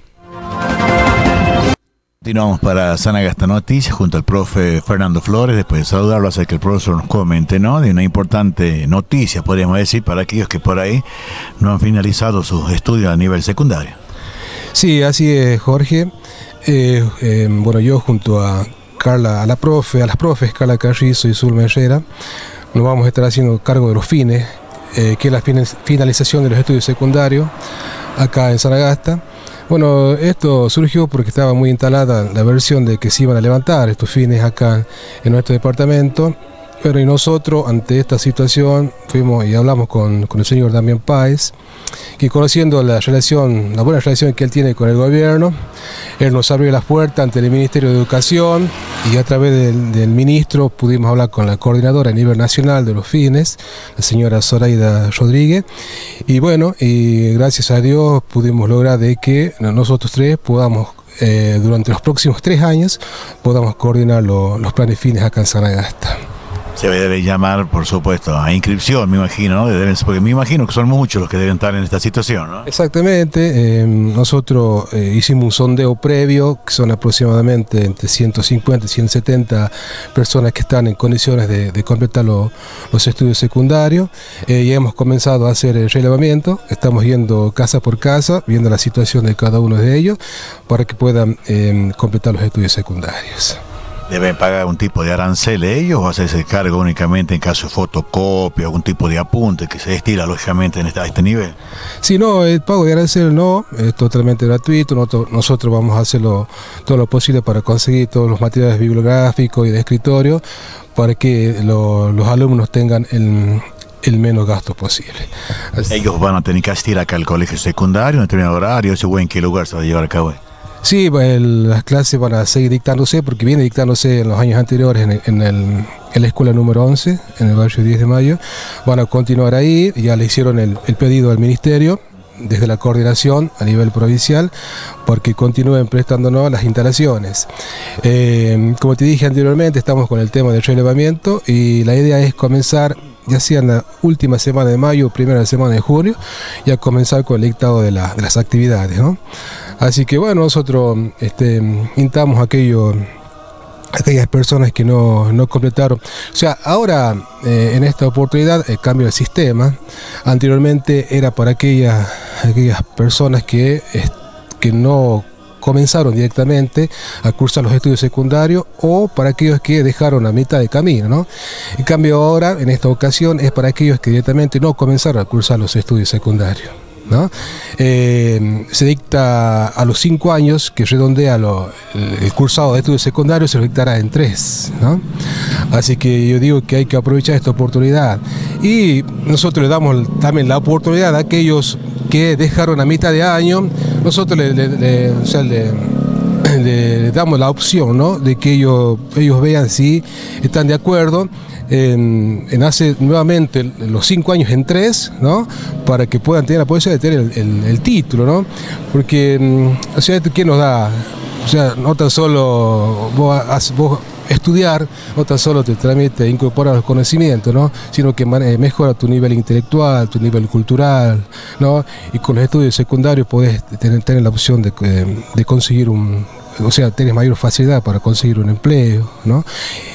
Continuamos para Sanagasta Noticias junto al profe Fernando Flores, después de saludarlo, hacer que el profesor nos comente, ¿no? De una importante noticia, podríamos decir, para aquellos que por ahí no han finalizado sus estudios a nivel secundario. Sí, así es, Jorge. Eh, eh, bueno, yo junto a Carla, a la profe, a las profes Carla Carrizo y Zulma Herrera, nos vamos a estar haciendo cargo de los fines, eh, que es la finalización de los estudios secundarios acá en Sanagasta. Bueno, esto surgió porque estaba muy instalada la versión de que se iban a levantar estos fines acá en nuestro departamento. Pero y nosotros, ante esta situación, fuimos y hablamos con, con el señor Damián Páez, que conociendo la relación, la buena relación que él tiene con el gobierno, él nos abrió las puertas ante el Ministerio de Educación y a través del, del ministro pudimos hablar con la coordinadora a nivel nacional de los fines, la señora Zoraida Rodríguez, y bueno, y gracias a Dios pudimos lograr de que nosotros tres podamos, eh, durante los próximos tres años, podamos coordinar lo, los planes fines acá en Sanagasta. Se debe llamar, por supuesto, a inscripción, me imagino, ¿no? Deben, porque me imagino que son muchos los que deben estar en esta situación, ¿no? Exactamente. Eh, nosotros eh, hicimos un sondeo previo, que son aproximadamente entre ciento cincuenta y ciento setenta personas que están en condiciones de, de completar lo, los estudios secundarios. Eh, y hemos comenzado a hacer el relevamiento. Estamos yendo casa por casa, viendo la situación de cada uno de ellos, para que puedan eh, completar los estudios secundarios. ¿Deben pagar un tipo de arancel ellos o hacerse cargo únicamente en caso de fotocopia, algún tipo de apunte que se estila lógicamente en este, a este nivel? Sí, no, el pago de arancel no, es totalmente gratuito. Nosotros, nosotros vamos a hacer lo, todo lo posible para conseguir todos los materiales bibliográficos y de escritorio para que lo, los alumnos tengan el, el menos gasto posible. Así. Ellos van a tener que asistir acá al colegio secundario en determinado horario, ¿ese en qué lugar se va a llevar a cabo? Sí, el, las clases van a seguir dictándose porque viene dictándose en los años anteriores en, el, en, el, en la escuela número once, en el barrio diez de mayo. Van a continuar ahí, ya le hicieron el, el pedido al ministerio desde la coordinación a nivel provincial porque continúen prestándonos las instalaciones. Eh, como te dije anteriormente, estamos con el tema del relevamiento y la idea es comenzar ya sea en la última semana de mayo o primera semana de junio, ya comenzar con el dictado de, la, de las actividades, ¿no? Así que bueno, nosotros este, instamos a aquello, aquellas personas que no, no completaron. O sea, ahora eh, en esta oportunidad eh, cambia el sistema. Anteriormente era para aquellas, aquellas personas que, eh, que no comenzaron directamente a cursar los estudios secundarios o para aquellos que dejaron a mitad de camino, ¿no? En cambio ahora, en esta ocasión, es para aquellos que directamente no comenzaron a cursar los estudios secundarios, ¿no? Eh, se dicta a los cinco años, que redondea lo, el, el cursado de estudios secundarios, se lo dictará en tres, ¿no? Así que yo digo que hay que aprovechar esta oportunidad y nosotros le damos también la oportunidad a aquellos que dejaron a mitad de año. Nosotros le, le, le, o sea, le, le damos la opción, ¿no?, de que ellos, ellos vean si están de acuerdo en, en hacer nuevamente los cinco años en tres, ¿no?, para que puedan tener la posibilidad de tener el, el, el título, ¿no? Porque, o sea, ¿qué nos da? O sea, no tan solo vos, vos estudiar, no tan solo te transmite, incorpora los conocimientos, ¿no?, sino que mejora tu nivel intelectual, tu nivel cultural, ¿no? Y con los estudios secundarios podés tener, tener la opción de, de conseguir un, o sea, tienes mayor facilidad para conseguir un empleo, ¿no?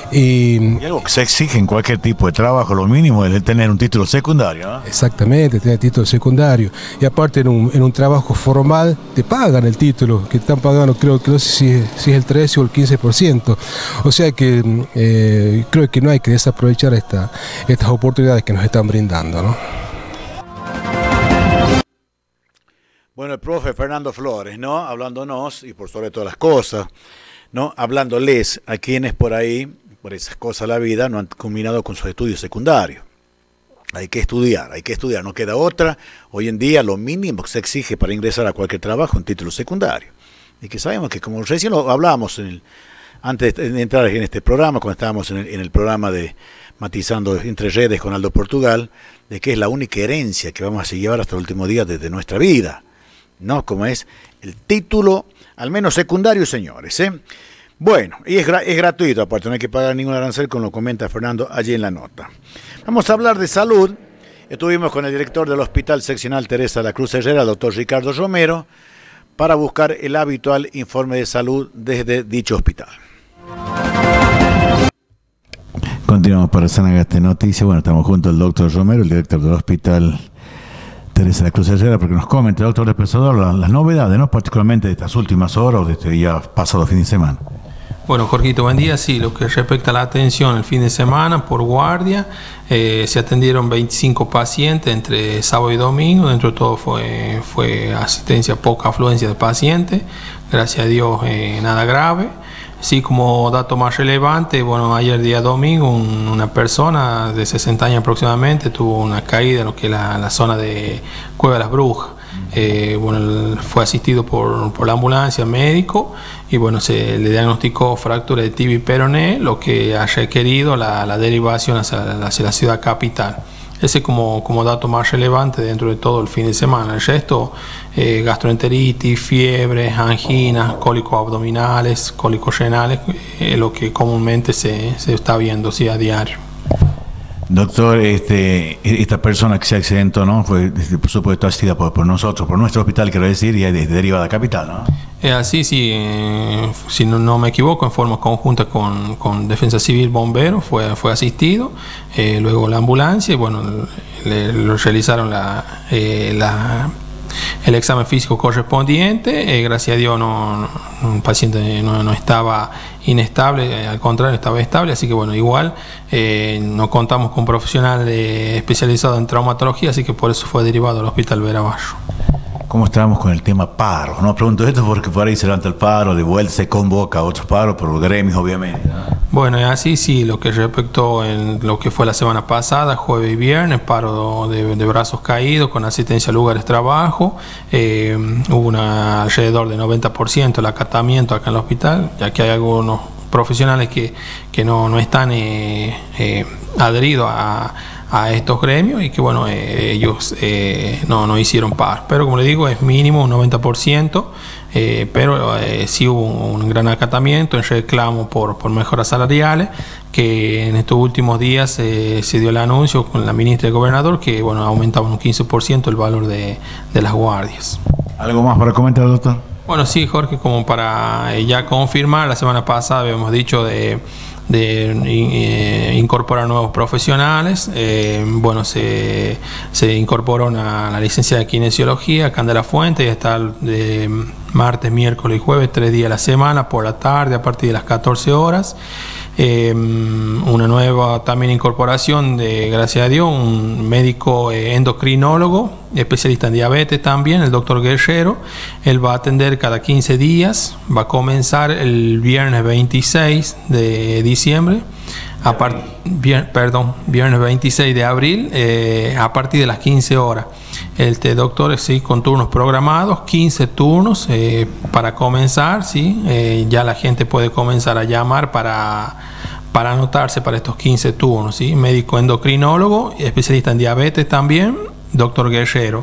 Y, y algo que se exige en cualquier tipo de trabajo, lo mínimo es tener un título secundario, ¿no? Exactamente, tener título secundario. Y aparte en un, en un trabajo formal te pagan el título, que te están pagando, creo que no sé si, si es el trece o el quince por ciento. O sea que eh, creo que no hay que desaprovechar esta, estas oportunidades que nos están brindando, ¿no? Bueno, el profe Fernando Flores, ¿no?, hablándonos, y por sobre todas las cosas, ¿no?, hablándoles a quienes por ahí, por esas cosas de la vida, no han culminado con sus estudios secundarios. Hay que estudiar, hay que estudiar, no queda otra. Hoy en día lo mínimo que se exige para ingresar a cualquier trabajo es un título secundario. Y que sabemos que, como recién lo hablábamos en el, antes de entrar en este programa, cuando estábamos en el, en el programa de Matizando entre Redes con Aldo Portugal, de que es la única herencia que vamos a llevar hasta el último día de, de nuestra vida, ¿no? Como es el título, al menos secundario, señores, ¿eh? Bueno, y es, gra es gratuito, aparte no hay que pagar ningún arancel, como lo comenta Fernando allí en la nota. Vamos a hablar de salud. Estuvimos con el director del Hospital Seccional Teresa de la Cruz Herrera, el doctor Ricardo Romero, para buscar el habitual informe de salud desde dicho hospital. Continuamos para Sanagaste Noticias. Bueno, estamos junto al doctor Romero, el director del Hospital Teresa de la Cruz Herrera, porque nos comente, doctor Despesador, las, las novedades, ¿no?, particularmente de estas últimas horas o de este día pasado fin de semana. Bueno, Jorgito, buen día. Sí, lo que respecta a la atención el fin de semana por guardia, eh, se atendieron veinticinco pacientes entre sábado y domingo. Dentro de todo fue, fue asistencia, poca afluencia de pacientes. Gracias a Dios, eh, nada grave. Sí, como dato más relevante, bueno, ayer día domingo un, una persona de sesenta años aproximadamente tuvo una caída en lo que es la, la zona de Cueva de las Brujas. Eh, bueno, fue asistido por, por la ambulancia médico y bueno, se le diagnosticó fractura de tibia y peroné, lo que ha requerido la, la derivación hacia, hacia la ciudad capital. Ese como, como dato más relevante dentro de todo el fin de semana. El resto, eh, gastroenteritis, fiebre, anginas, cólicos abdominales, cólicos renales, eh, lo que comúnmente se, se está viendo, sí, a diario. Doctor, este, esta persona que se accidentó, ¿no?, fue, por supuesto, asistida por, por nosotros, por nuestro hospital, quiero decir, y es derivada a capital, ¿no? Es así, sí, eh, si no, no me equivoco, en forma conjunta con, con Defensa Civil, Bomberos, fue, fue asistido, eh, luego la ambulancia, y bueno, le, le realizaron la, eh, la, el examen físico correspondiente. Eh, gracias a Dios no, no, un paciente no, no estaba inestable, eh, al contrario, estaba estable, así que bueno, igual eh, no contamos con profesional eh, especializado en traumatología, así que por eso fue derivado al Hospital Vera Barro. cómo estamos con el tema paro, ¿no? Pregunto esto porque por ahí se levanta el paro, de vuelta se convoca a otros paros por los gremios, obviamente, ¿no? Bueno, así sí, lo que respectó en lo que fue la semana pasada, jueves y viernes, paro de, de brazos caídos con asistencia a lugares de trabajo, eh, hubo una, alrededor de noventa por ciento el acatamiento acá en el hospital, ya que hay algunos profesionales que, que no, no están eh, eh, adheridos a, a estos gremios y que bueno, eh, ellos eh, no, no hicieron paro, pero como le digo, es mínimo un noventa por ciento. Eh, pero eh, sí hubo un, un gran acatamiento en reclamo por, por mejoras salariales, que en estos últimos días eh, se dio el anuncio con la ministra y el gobernador que bueno, aumentaba un quince por ciento el valor de, de las guardias. ¿Algo más para comentar, doctor? Bueno, sí, Jorge, como para eh, ya confirmar, la semana pasada habíamos dicho de de eh, incorporar nuevos profesionales. Eh, bueno, se, se incorporó una, la licencia de kinesiología, Candela Fuente, y está de martes, miércoles y jueves, tres días a la semana, por la tarde, a partir de las catorce horas. Eh, una nueva también incorporación de, gracias a Dios, un médico eh, endocrinólogo, especialista en diabetes también, el doctor Guerrero. Él va a atender cada quince días, va a comenzar el viernes veintiséis de diciembre, a part, vier, perdón, viernes veintiséis de abril, eh, a partir de las quince horas. Este doctor, sí, con turnos programados, quince turnos eh, para comenzar, sí, eh, ya la gente puede comenzar a llamar para, para anotarse para estos quince turnos, sí, médico endocrinólogo, especialista en diabetes también, doctor Guerrero.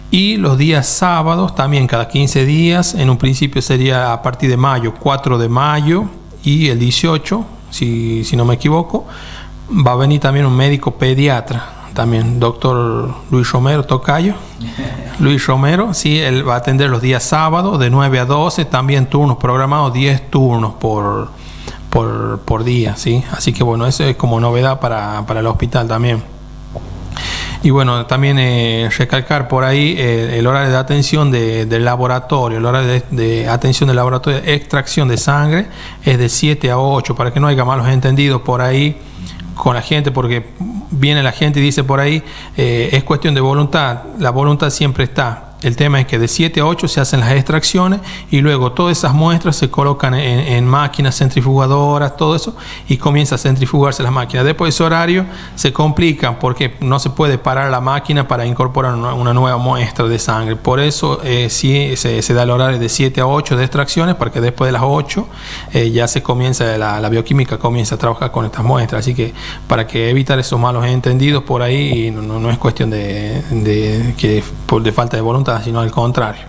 Y los días sábados, también cada quince días, en un principio sería a partir de mayo, cuatro de mayo y el dieciocho, si, si no me equivoco, va a venir también un médico pediatra, también doctor Luis Romero Tocayo, Luis Romero, sí, él va a atender los días sábados de nueve a doce, también turnos programados, diez turnos por, por, por día, sí, así que bueno, eso es como novedad para, para el hospital también. Y bueno, también eh, recalcar por ahí eh, el horario de atención de, del laboratorio, el horario de, de atención del laboratorio de extracción de sangre es de siete a ocho, para que no haya malos entendidos por ahí con la gente, porque viene la gente y dice por ahí, eh, es cuestión de voluntad, la voluntad siempre está. El tema es que de siete a ocho se hacen las extracciones y luego todas esas muestras se colocan en, en máquinas centrifugadoras, todo eso, y comienza a centrifugarse las máquinas. Después de ese horario se complica porque no se puede parar la máquina para incorporar una, una nueva muestra de sangre. Por eso eh, sí se, se da el horario de siete a ocho de extracciones, para que después de las ocho eh, ya se comienza, la, la bioquímica comienza a trabajar con estas muestras. Así que para que evitar esos malos entendidos por ahí, no, no, no es cuestión de, de, que, por, de falta de voluntad, sino al contrario.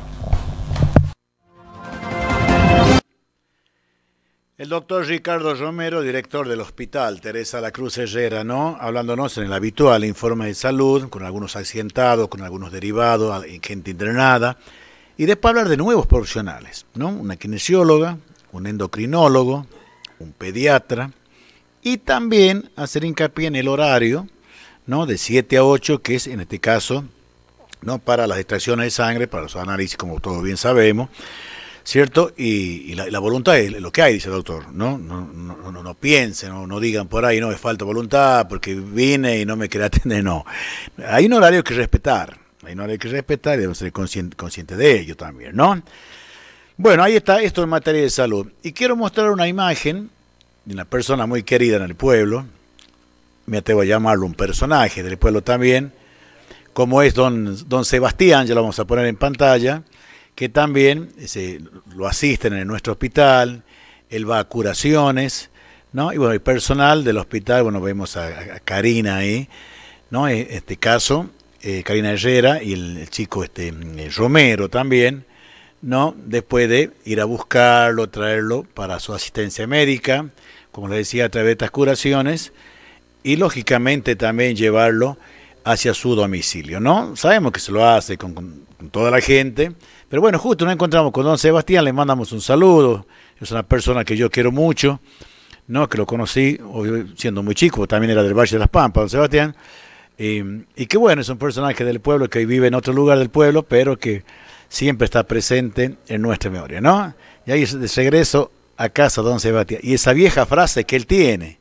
El doctor Ricardo Romero, director del Hospital Teresa La Cruz Herrera, ¿no? Hablándonos en el habitual informe de salud, con algunos accidentados, con algunos derivados, gente internada, y después hablar de nuevos profesionales, ¿no? Una kinesióloga, un endocrinólogo, un pediatra, y también hacer hincapié en el horario, ¿no? De siete a ocho, que es en este caso, ¿no? Para las extracciones de sangre, para los análisis, como todos bien sabemos, ¿cierto? Y, y la, la voluntad es lo que hay, dice el doctor, ¿no? No, no, no, no piensen, no, no digan por ahí, no, me falta voluntad porque vine y no me quería atender, no. Hay un horario que respetar, hay un horario que respetar y debemos ser conscientes consciente de ello también, ¿no? Bueno, ahí está esto en materia de salud. Y quiero mostrar una imagen de una persona muy querida en el pueblo, me atrevo a llamarlo un personaje del pueblo también, como es don, don Sebastián, ya lo vamos a poner en pantalla, que también se, lo asisten en nuestro hospital, él va a curaciones, ¿no? Y bueno, el personal del hospital, bueno, vemos a, a Karina ahí, ¿no? En este caso, eh, Karina Herrera y el, el chico este el Romero también, ¿no? Después de ir a buscarlo, traerlo para su asistencia médica, como les decía, a través de estas curaciones, y lógicamente también llevarlo hacia su domicilio, ¿no? Sabemos que se lo hace con, con, con toda la gente, pero bueno, justo nos encontramos con don Sebastián, le mandamos un saludo, es una persona que yo quiero mucho, ¿no? Que lo conocí siendo muy chico, también era del Valle de las Pampas, don Sebastián, y, y que bueno, es un personaje del pueblo que vive en otro lugar del pueblo, pero que siempre está presente en nuestra memoria, ¿no? Y ahí de regreso a casa don Sebastián, y esa vieja frase que él tiene,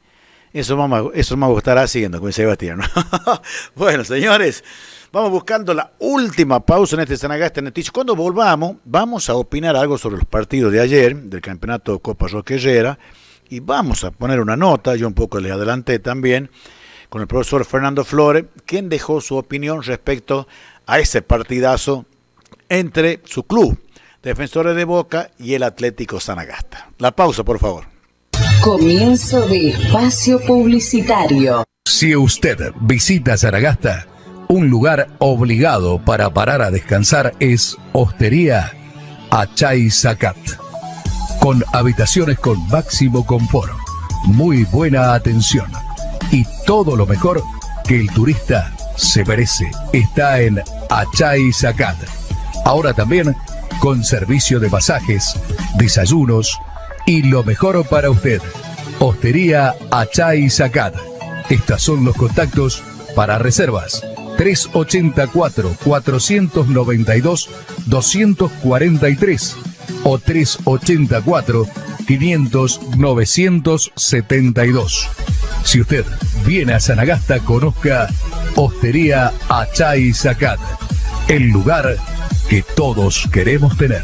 Eso vamos, eso vamos a estar haciendo con Sebastián, ¿no? Bueno, señores, vamos buscando la última pausa en este Sanagasta Noticias. Cuando volvamos, vamos a opinar algo sobre los partidos de ayer, del campeonato Copa Roquellera, y vamos a poner una nota, yo un poco les adelanté también, con el profesor Fernando Flores, quien dejó su opinión respecto a ese partidazo entre su club, Defensores de Boca, y el Atlético Sanagasta. La pausa, por favor. Comienzo de espacio publicitario. Si usted visita Sanagasta, un lugar obligado para parar a descansar es Hostería Achay Sacat, con habitaciones con máximo confort, muy buena atención y todo lo mejor que el turista se merece. Está en Achay Sacat. Ahora también con servicio de masajes, desayunos y lo mejor para usted. Hostería Achay Sacat. Estos son los contactos para reservas: tres ochenta y cuatro, cuatrocientos noventa y dos, doscientos cuarenta y tres o tres ochenta y cuatro, quinientos, novecientos setenta y dos. Si usted viene a Sanagasta, conozca Hostería Achay Sacat, el lugar que todos queremos tener.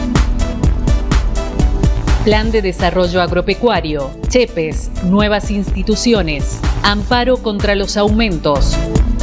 Plan de Desarrollo Agropecuario, Chepes, nuevas instituciones, amparo contra los aumentos.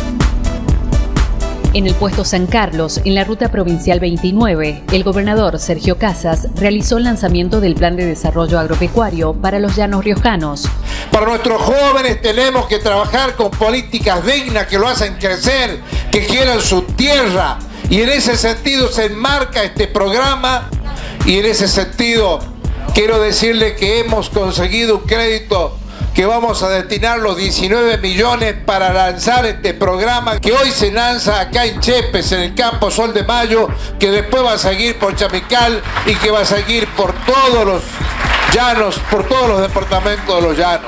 En el puesto San Carlos, en la ruta provincial veintinueve, el gobernador Sergio Casas realizó el lanzamiento del Plan de Desarrollo Agropecuario para los llanos riojanos. Para nuestros jóvenes tenemos que trabajar con políticas dignas que lo hacen crecer, que quieran su tierra, y en ese sentido se enmarca este programa, y en ese sentido quiero decirle que hemos conseguido un crédito que vamos a destinar los diecinueve millones para lanzar este programa que hoy se lanza acá en Chepes, en el campo Sol de Mayo, que después va a seguir por Chamical y que va a seguir por todos los llanos, por todos los departamentos de los llanos.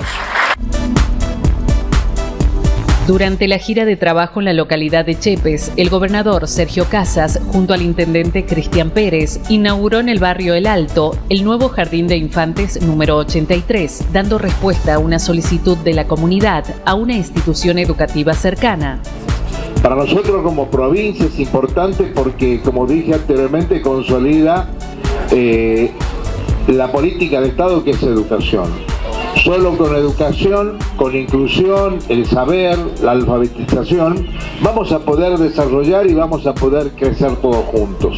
Durante la gira de trabajo en la localidad de Chepes, el gobernador Sergio Casas, junto al intendente Cristian Pérez, inauguró en el barrio El Alto el nuevo Jardín de Infantes número ochenta y tres, dando respuesta a una solicitud de la comunidad a una institución educativa cercana. Para nosotros como provincia es importante porque, como dije anteriormente, consolida eh, la política de Estado, que es educación. Solo con educación, con inclusión, el saber, la alfabetización, vamos a poder desarrollar y vamos a poder crecer todos juntos.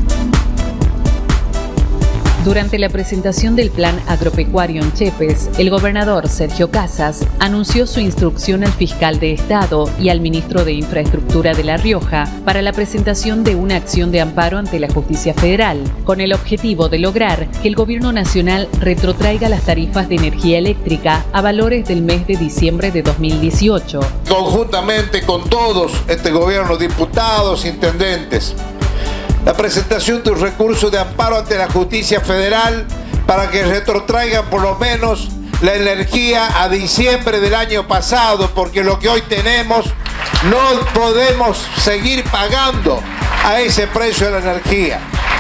Durante la presentación del Plan Agropecuario en Chepes, el gobernador Sergio Casas anunció su instrucción al fiscal de Estado y al ministro de Infraestructura de La Rioja para la presentación de una acción de amparo ante la Justicia Federal, con el objetivo de lograr que el gobierno nacional retrotraiga las tarifas de energía eléctrica a valores del mes de diciembre de dos mil dieciocho. Conjuntamente con todos este gobierno, diputados, intendentes, la presentación de un recurso de amparo ante la Justicia Federal para que retrotraigan por lo menos la energía a diciembre del año pasado, porque lo que hoy tenemos no podemos seguir pagando a ese precio de la energía.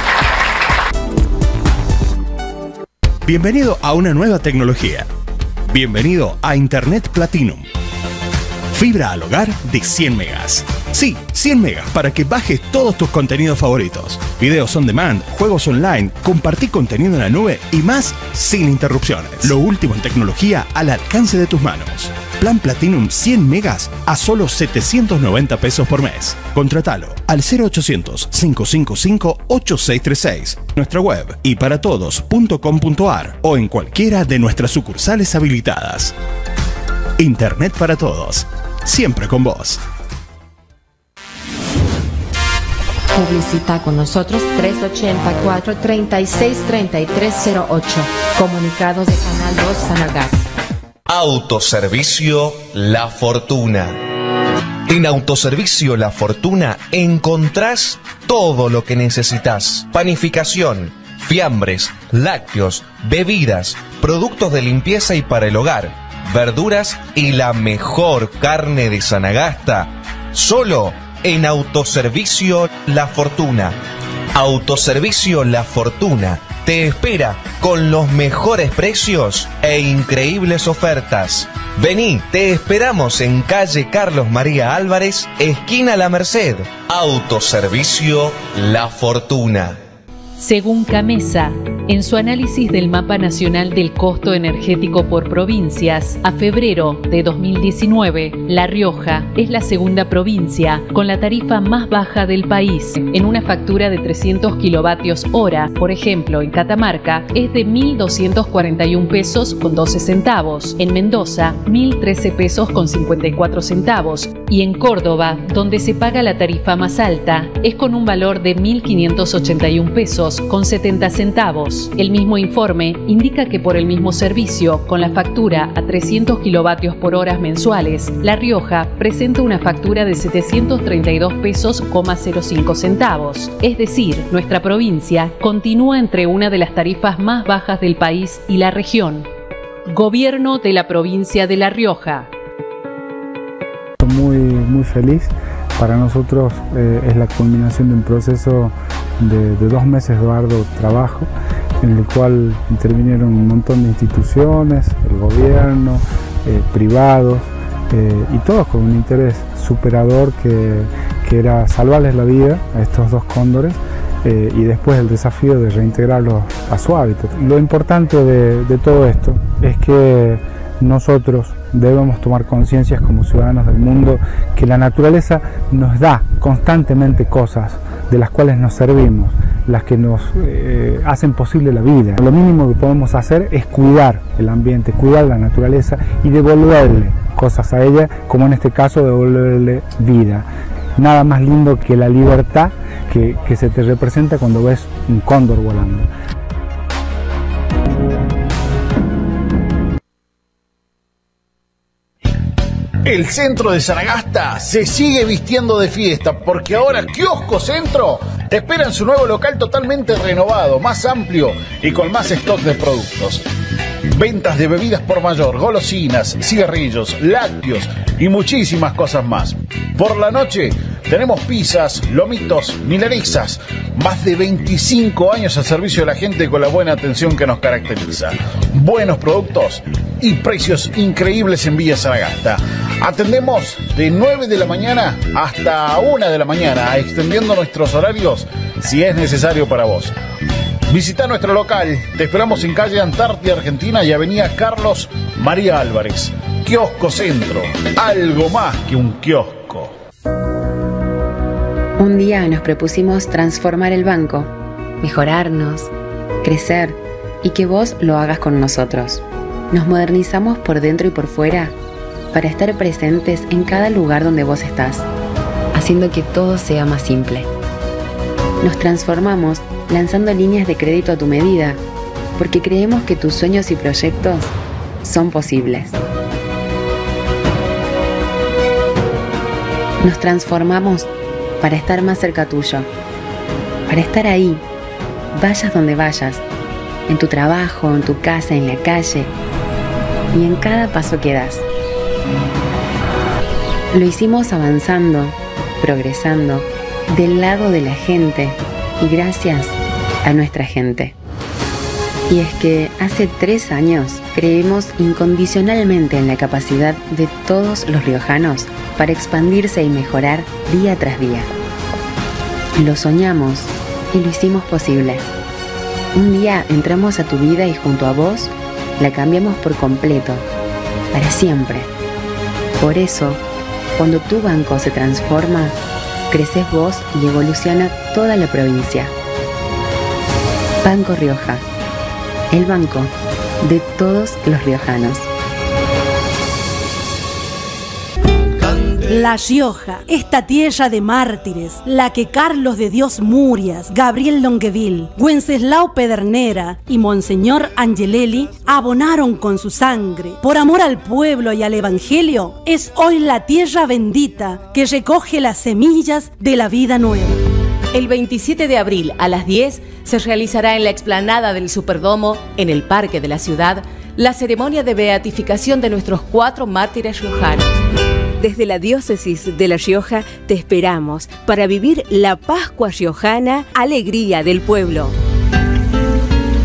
Bienvenido a una nueva tecnología. Bienvenido a Internet Platinum. Fibra al hogar de cien megas. Sí, cien megas para que bajes todos tus contenidos favoritos. Videos on demand, juegos online, compartir contenido en la nube y más sin interrupciones. Lo último en tecnología al alcance de tus manos. Plan Platinum cien megas a solo setecientos noventa pesos por mes. Contratalo al cero ochocientos, cinco cinco cinco, ocho seis tres seis, nuestra web y para todos punto com punto ar o en cualquiera de nuestras sucursales habilitadas. Internet para todos. Siempre con vos. Publicita con nosotros tres ochenta y cuatro, treinta y seis, treinta y tres cero ocho. Comunicados de Canal dos Sanagasta. Autoservicio La Fortuna. En Autoservicio La Fortuna encontrás todo lo que necesitas. Panificación, fiambres, lácteos, bebidas, productos de limpieza y para el hogar, verduras y la mejor carne de Sanagasta. Solo en Autoservicio La Fortuna. Autoservicio La Fortuna te espera con los mejores precios e increíbles ofertas. Vení, te esperamos en calle Carlos María Álvarez, esquina La Merced. Autoservicio La Fortuna. Según Camesa, en su análisis del Mapa Nacional del Costo Energético por Provincias, a febrero de dos mil diecinueve, La Rioja es la segunda provincia con la tarifa más baja del país. En una factura de trescientos kilovatios hora, por ejemplo, en Catamarca, es de mil doscientos cuarenta y un pesos con doce centavos. En Mendoza, mil trece pesos con cincuenta y cuatro centavos. Y en Córdoba, donde se paga la tarifa más alta, es con un valor de mil quinientos ochenta y un pesos con setenta centavos. El mismo informe indica que por el mismo servicio, con la factura a trescientos kilovatios por hora mensuales, La Rioja presenta una factura de setecientos treinta y dos pesos con cero cinco centavos. Es decir, nuestra provincia continúa entre una de las tarifas más bajas del país y la región. Gobierno de la provincia de La Rioja. Muy, muy feliz. Para nosotros eh, es la culminación de un proceso de, de dos meses de arduo trabajo, en el cual intervinieron un montón de instituciones, el gobierno, eh, privados, eh, y todos con un interés superador que, que era salvarles la vida a estos dos cóndores, eh, y después el desafío de reintegrarlos a su hábitat. Lo importante de, de todo esto es que nosotros debemos tomar conciencia como ciudadanos del mundo que la naturaleza nos da constantemente cosas de las cuales nos servimos, las que nos eh, hacen posible la vida. Lo mínimo que podemos hacer es cuidar el ambiente, cuidar la naturaleza y devolverle cosas a ella, como en este caso devolverle vida. Nada más lindo que la libertad que, que se te representa cuando ves un cóndor volando. El centro de Sanagasta se sigue vistiendo de fiesta porque ahora Kiosco Centro te espera en su nuevo local totalmente renovado, más amplio y con más stock de productos. Ventas de bebidas por mayor, golosinas, cigarrillos, lácteos y muchísimas cosas más. Por la noche tenemos pizzas, lomitos, milanesas. Más de veinticinco años al servicio de la gente con la buena atención que nos caracteriza. Buenos productos y precios increíbles en Villa Sanagasta. Atendemos de nueve de la mañana hasta una de la mañana, extendiendo nuestros horarios si es necesario para vos. Visita nuestro local, te esperamos en calle Antártida Argentina y avenida Carlos María Álvarez. Kiosco Centro, algo más que un kiosco. Un día nos propusimos transformar el banco, mejorarnos, crecer y que vos lo hagas con nosotros. Nos modernizamos por dentro y por fuera para estar presentes en cada lugar donde vos estás, haciendo que todo sea más simple. Nos transformamos lanzando líneas de crédito a tu medida, porque creemos que tus sueños y proyectos son posibles. Nos transformamos para estar más cerca tuyo, para estar ahí, vayas donde vayas, en tu trabajo, en tu casa, en la calle y en cada paso que das. Lo hicimos avanzando, progresando, del lado de la gente y gracias a nuestra gente. Y es que hace tres años creemos incondicionalmente en la capacidad de todos los riojanos para expandirse y mejorar día tras día. Lo soñamos y lo hicimos posible. Un día entramos a tu vida y junto a vos la cambiamos por completo, para siempre. Por eso, cuando tu banco se transforma, creces vos y evoluciona toda la provincia. Banco Rioja, el banco de todos los riojanos. La Rioja, esta tierra de mártires, la que Carlos de Dios Murias, Gabriel Longueville, Wenceslao Pedernera y Monseñor Angelelli abonaron con su sangre. Por amor al pueblo y al evangelio, es hoy la tierra bendita que recoge las semillas de la vida nueva. El veintisiete de abril a las diez se realizará en la explanada del Superdomo, en el Parque de la Ciudad, la ceremonia de beatificación de nuestros cuatro mártires riojanos. Desde la diócesis de La Rioja te esperamos para vivir la Pascua riojana, alegría del pueblo.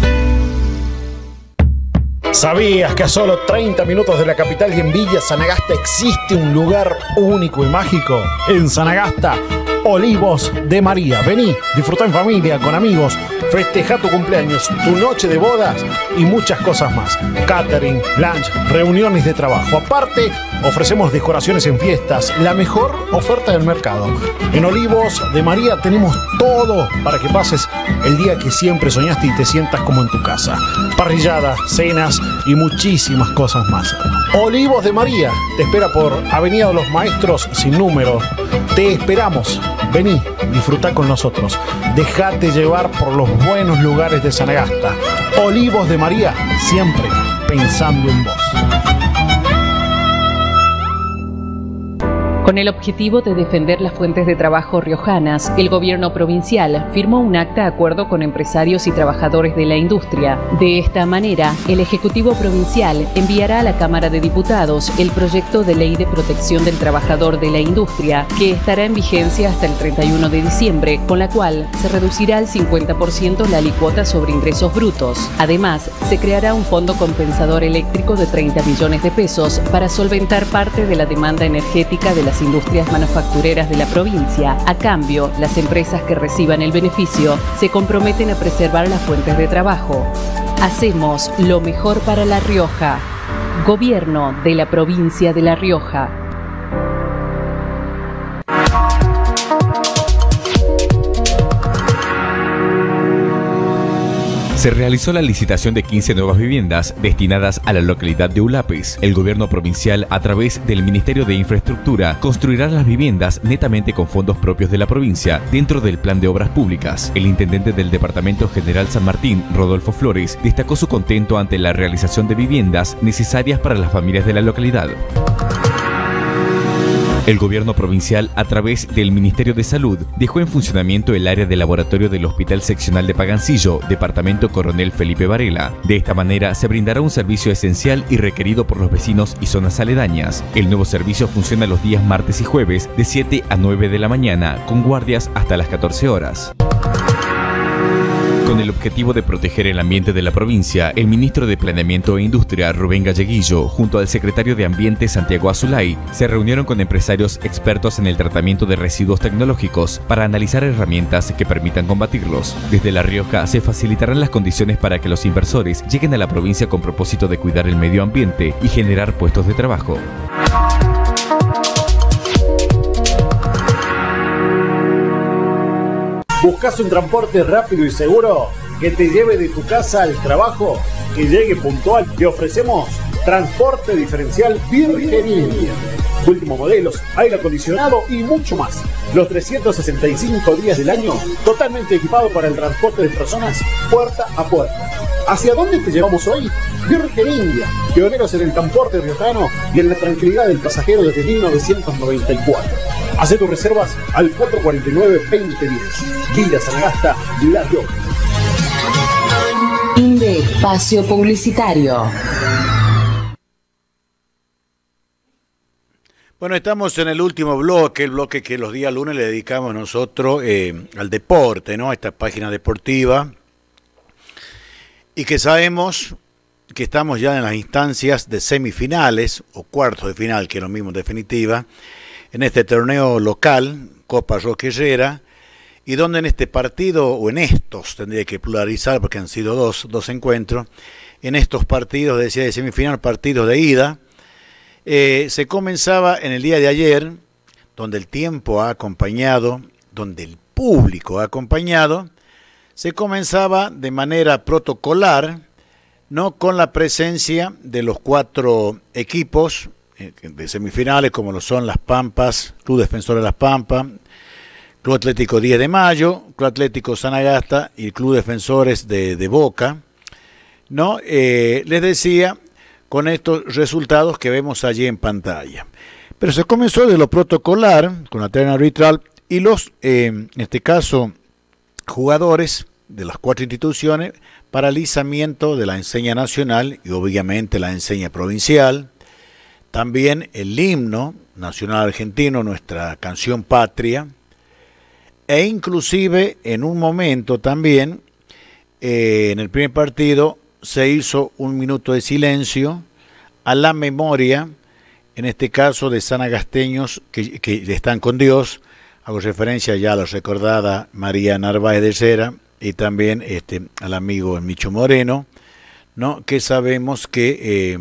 ¿Sabías que a solo treinta minutos de la capital y en Villa Sanagasta existe un lugar único y mágico? En Sanagasta, Olivos de María. Vení, disfruta en familia, con amigos, festeja tu cumpleaños, tu noche de bodas y muchas cosas más. Catering, lunch, reuniones de trabajo. Aparte, ofrecemos decoraciones en fiestas, la mejor oferta del mercado. En Olivos de María tenemos todo para que pases el día que siempre soñaste y te sientas como en tu casa. Parrilladas, cenas y muchísimas cosas más. Olivos de María te espera por Avenida de los Maestros sin número. Te esperamos. Vení, disfruta con nosotros. Dejate llevar por los buenos lugares de Sanagasta. Olivos de María, siempre pensando en vos. Con el objetivo de defender las fuentes de trabajo riojanas, el gobierno provincial firmó un acta de acuerdo con empresarios y trabajadores de la industria. De esta manera, el Ejecutivo Provincial enviará a la Cámara de Diputados el proyecto de Ley de Protección del Trabajador de la Industria, que estará en vigencia hasta el treinta y uno de diciembre, con la cual se reducirá al cincuenta por ciento la alícuota sobre ingresos brutos. Además, se creará un fondo compensador eléctrico de treinta millones de pesos para solventar parte de la demanda energética de las industrias manufactureras de la provincia. A cambio, las empresas que reciban el beneficio se comprometen a preservar las fuentes de trabajo. Hacemos lo mejor para La Rioja. Gobierno de la provincia de La Rioja. Se realizó la licitación de quince nuevas viviendas destinadas a la localidad de Ulapes. El gobierno provincial, a través del Ministerio de Infraestructura, construirá las viviendas netamente con fondos propios de la provincia, dentro del plan de obras públicas. El intendente del Departamento General San Martín, Rodolfo Flores, destacó su contento ante la realización de viviendas necesarias para las familias de la localidad. El gobierno provincial, a través del Ministerio de Salud, dejó en funcionamiento el área de laboratorio del Hospital Seccional de Pagancillo, departamento Coronel Felipe Varela. De esta manera se brindará un servicio esencial y requerido por los vecinos y zonas aledañas. El nuevo servicio funciona los días martes y jueves de siete a nueve de la mañana, con guardias hasta las catorce horas. Con el objetivo de proteger el ambiente de la provincia, el ministro de Planeamiento e Industria, Rubén Galleguillo, junto al secretario de Ambiente, Santiago Azulay, se reunieron con empresarios expertos en el tratamiento de residuos tecnológicos para analizar herramientas que permitan combatirlos. Desde La Rioja se facilitarán las condiciones para que los inversores lleguen a la provincia con propósito de cuidar el medio ambiente y generar puestos de trabajo. ¿Buscas un transporte rápido y seguro que te lleve de tu casa al trabajo, que llegue puntual? Te ofrecemos transporte diferencial Virgen India. Últimos modelos, aire acondicionado y mucho más. Los trescientos sesenta y cinco días del año, totalmente equipado para el transporte de personas puerta a puerta. ¿Hacia dónde te llevamos hoy? Virgen India, pioneros en el transporte riojano y en la tranquilidad del pasajero desde mil novecientos noventa y cuatro. Haz tus reservas al cuatro cuatro nueve, veinte diez. Villa Sanagasta, La Rioja. Fin de espacio publicitario. Bueno, estamos en el último bloque, el bloque que los días lunes le dedicamos nosotros eh, al deporte, ¿no? A esta página deportiva. Y que sabemos que estamos ya en las instancias de semifinales o cuartos de final, que es lo mismo en definitiva, en este torneo local, Copa Roque Herrera, y donde en este partido, o en estos, tendría que pluralizar porque han sido dos, dos encuentros, en estos partidos, decía de semifinal, partidos de ida, eh, se comenzaba en el día de ayer, donde el tiempo ha acompañado, donde el público ha acompañado, se comenzaba de manera protocolar, no con la presencia de los cuatro equipos de semifinales, como lo son Las Pampas, Club Defensor de Las Pampas, Club Atlético diez de mayo, Club Atlético Sanagasta y Club Defensores de, de Boca, ¿no? Eh, les decía, con estos resultados que vemos allí en pantalla. Pero se comenzó de lo protocolar, con la terna arbitral, y los, eh, en este caso, jugadores de las cuatro instituciones, para alisamiento de la enseña nacional y obviamente la enseña provincial, también el himno nacional argentino, nuestra canción patria, e inclusive en un momento también, eh, en el primer partido, se hizo un minuto de silencio a la memoria, en este caso de sanagasteños que, que están con Dios. Hago referencia ya a la recordada María Narváez de Cera y también este, al amigo Micho Moreno, ¿no? Que sabemos que eh,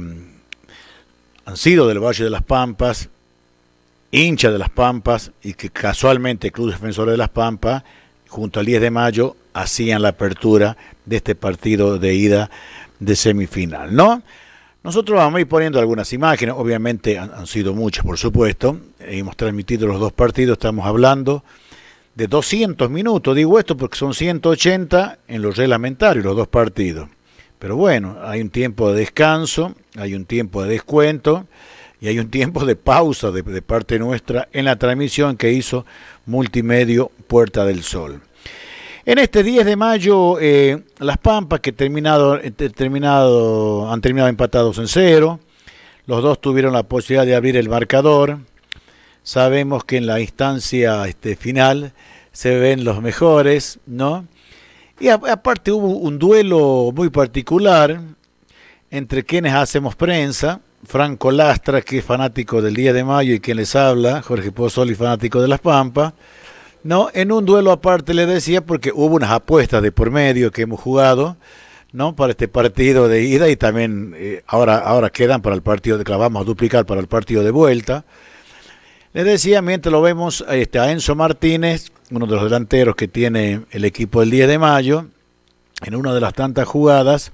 han sido del Valle de las Pampas, hinchas de las Pampas, y que casualmente el Club Defensor de las Pampas, junto al diez de mayo, hacían la apertura de este partido de ida de semifinal, ¿no? Nosotros vamos a ir poniendo algunas imágenes, obviamente han, han sido muchas, por supuesto. Hemos transmitido los dos partidos, estamos hablando de doscientos minutos, digo esto porque son ciento ochenta en los reglamentarios, los dos partidos. Pero bueno, hay un tiempo de descanso, hay un tiempo de descuento y hay un tiempo de pausa de, de parte nuestra en la transmisión que hizo Multimedio Puerta del Sol. En este diez de mayo, eh, Las Pampas, que terminado, eh, terminado, han terminado empatados en cero, los dos tuvieron la posibilidad de abrir el marcador. Sabemos que en la instancia este, final se ven los mejores, ¿no? Y a, aparte hubo un duelo muy particular entre quienes hacemos prensa, Franco Lastra, que es fanático del diez de mayo, y quien les habla, Jorge Pozzoli, fanático de Las Pampas. No, en un duelo aparte le decía, porque hubo unas apuestas de por medio que hemos jugado, ¿no? Para este partido de ida y también eh, ahora, ahora quedan para el partido de que la vamos a duplicar para el partido de vuelta. Le decía, mientras lo vemos este, a Enzo Martínez, uno de los delanteros que tiene el equipo del diez de mayo, en una de las tantas jugadas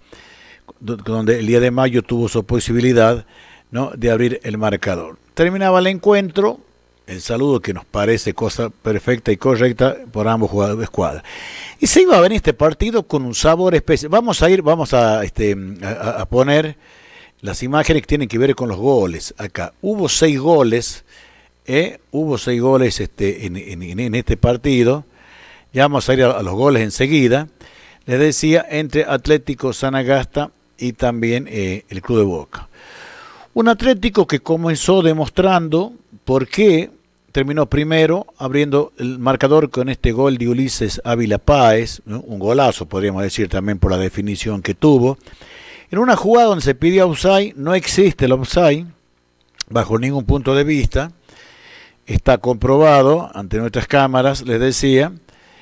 donde el diez de mayo tuvo su posibilidad, ¿no? De abrir el marcador. Terminaba el encuentro. El saludo que nos parece cosa perfecta y correcta por ambos jugadores de escuadra. Y se iba a venir este partido con un sabor especial. Vamos a ir, vamos a, este, a, a poner las imágenes que tienen que ver con los goles. Acá hubo seis goles, ¿eh? hubo seis goles este, en, en, en este partido. Ya vamos a ir a, a los goles enseguida. Les decía, entre Atlético Sanagasta y también eh, el Club de Boca. Un Atlético que comenzó demostrando por qué terminó primero abriendo el marcador con este gol de Ulises Ávila Páez, ¿no? Un golazo podríamos decir también por la definición que tuvo. En una jugada donde se pidió offside, no existe el offside bajo ningún punto de vista, está comprobado ante nuestras cámaras, les decía,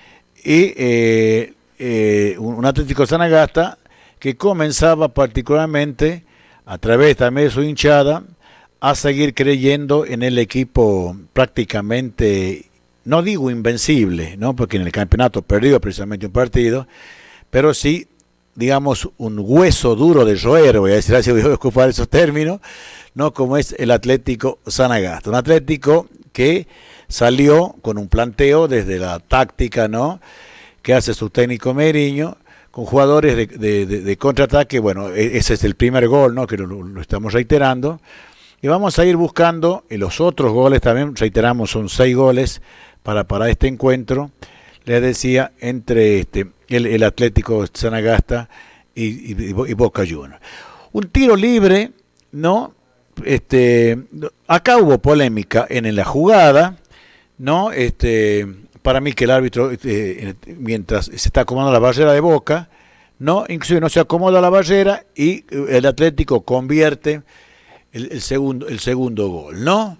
y eh, eh, un Atlético Sanagasta que comenzaba particularmente a través también de su hinchada a seguir creyendo en el equipo prácticamente, no digo invencible, ¿no? Porque en el campeonato perdió precisamente un partido, pero sí, digamos, un hueso duro de roer, voy a decir así, voy a ocupar esos términos, ¿no? Como es el Atlético Sanagasta, un Atlético que salió con un planteo desde la táctica, ¿no? Que hace su técnico Meriño, con jugadores de, de, de, de contraataque. Bueno, ese es el primer gol, ¿no? Que lo, lo estamos reiterando. Y vamos a ir buscando en los otros goles también, reiteramos, son seis goles para, para este encuentro, les decía, entre este, el, el Atlético Sanagasta y, y, y Boca Juniors. Un tiro libre, ¿no? Este, acá hubo polémica en, en la jugada, ¿no? Este, para mí que el árbitro, este, mientras se está acomodando la barrera de Boca, ¿no? Inclusive no se acomoda la barrera y el Atlético convierte El, el segundo el segundo gol, ¿no?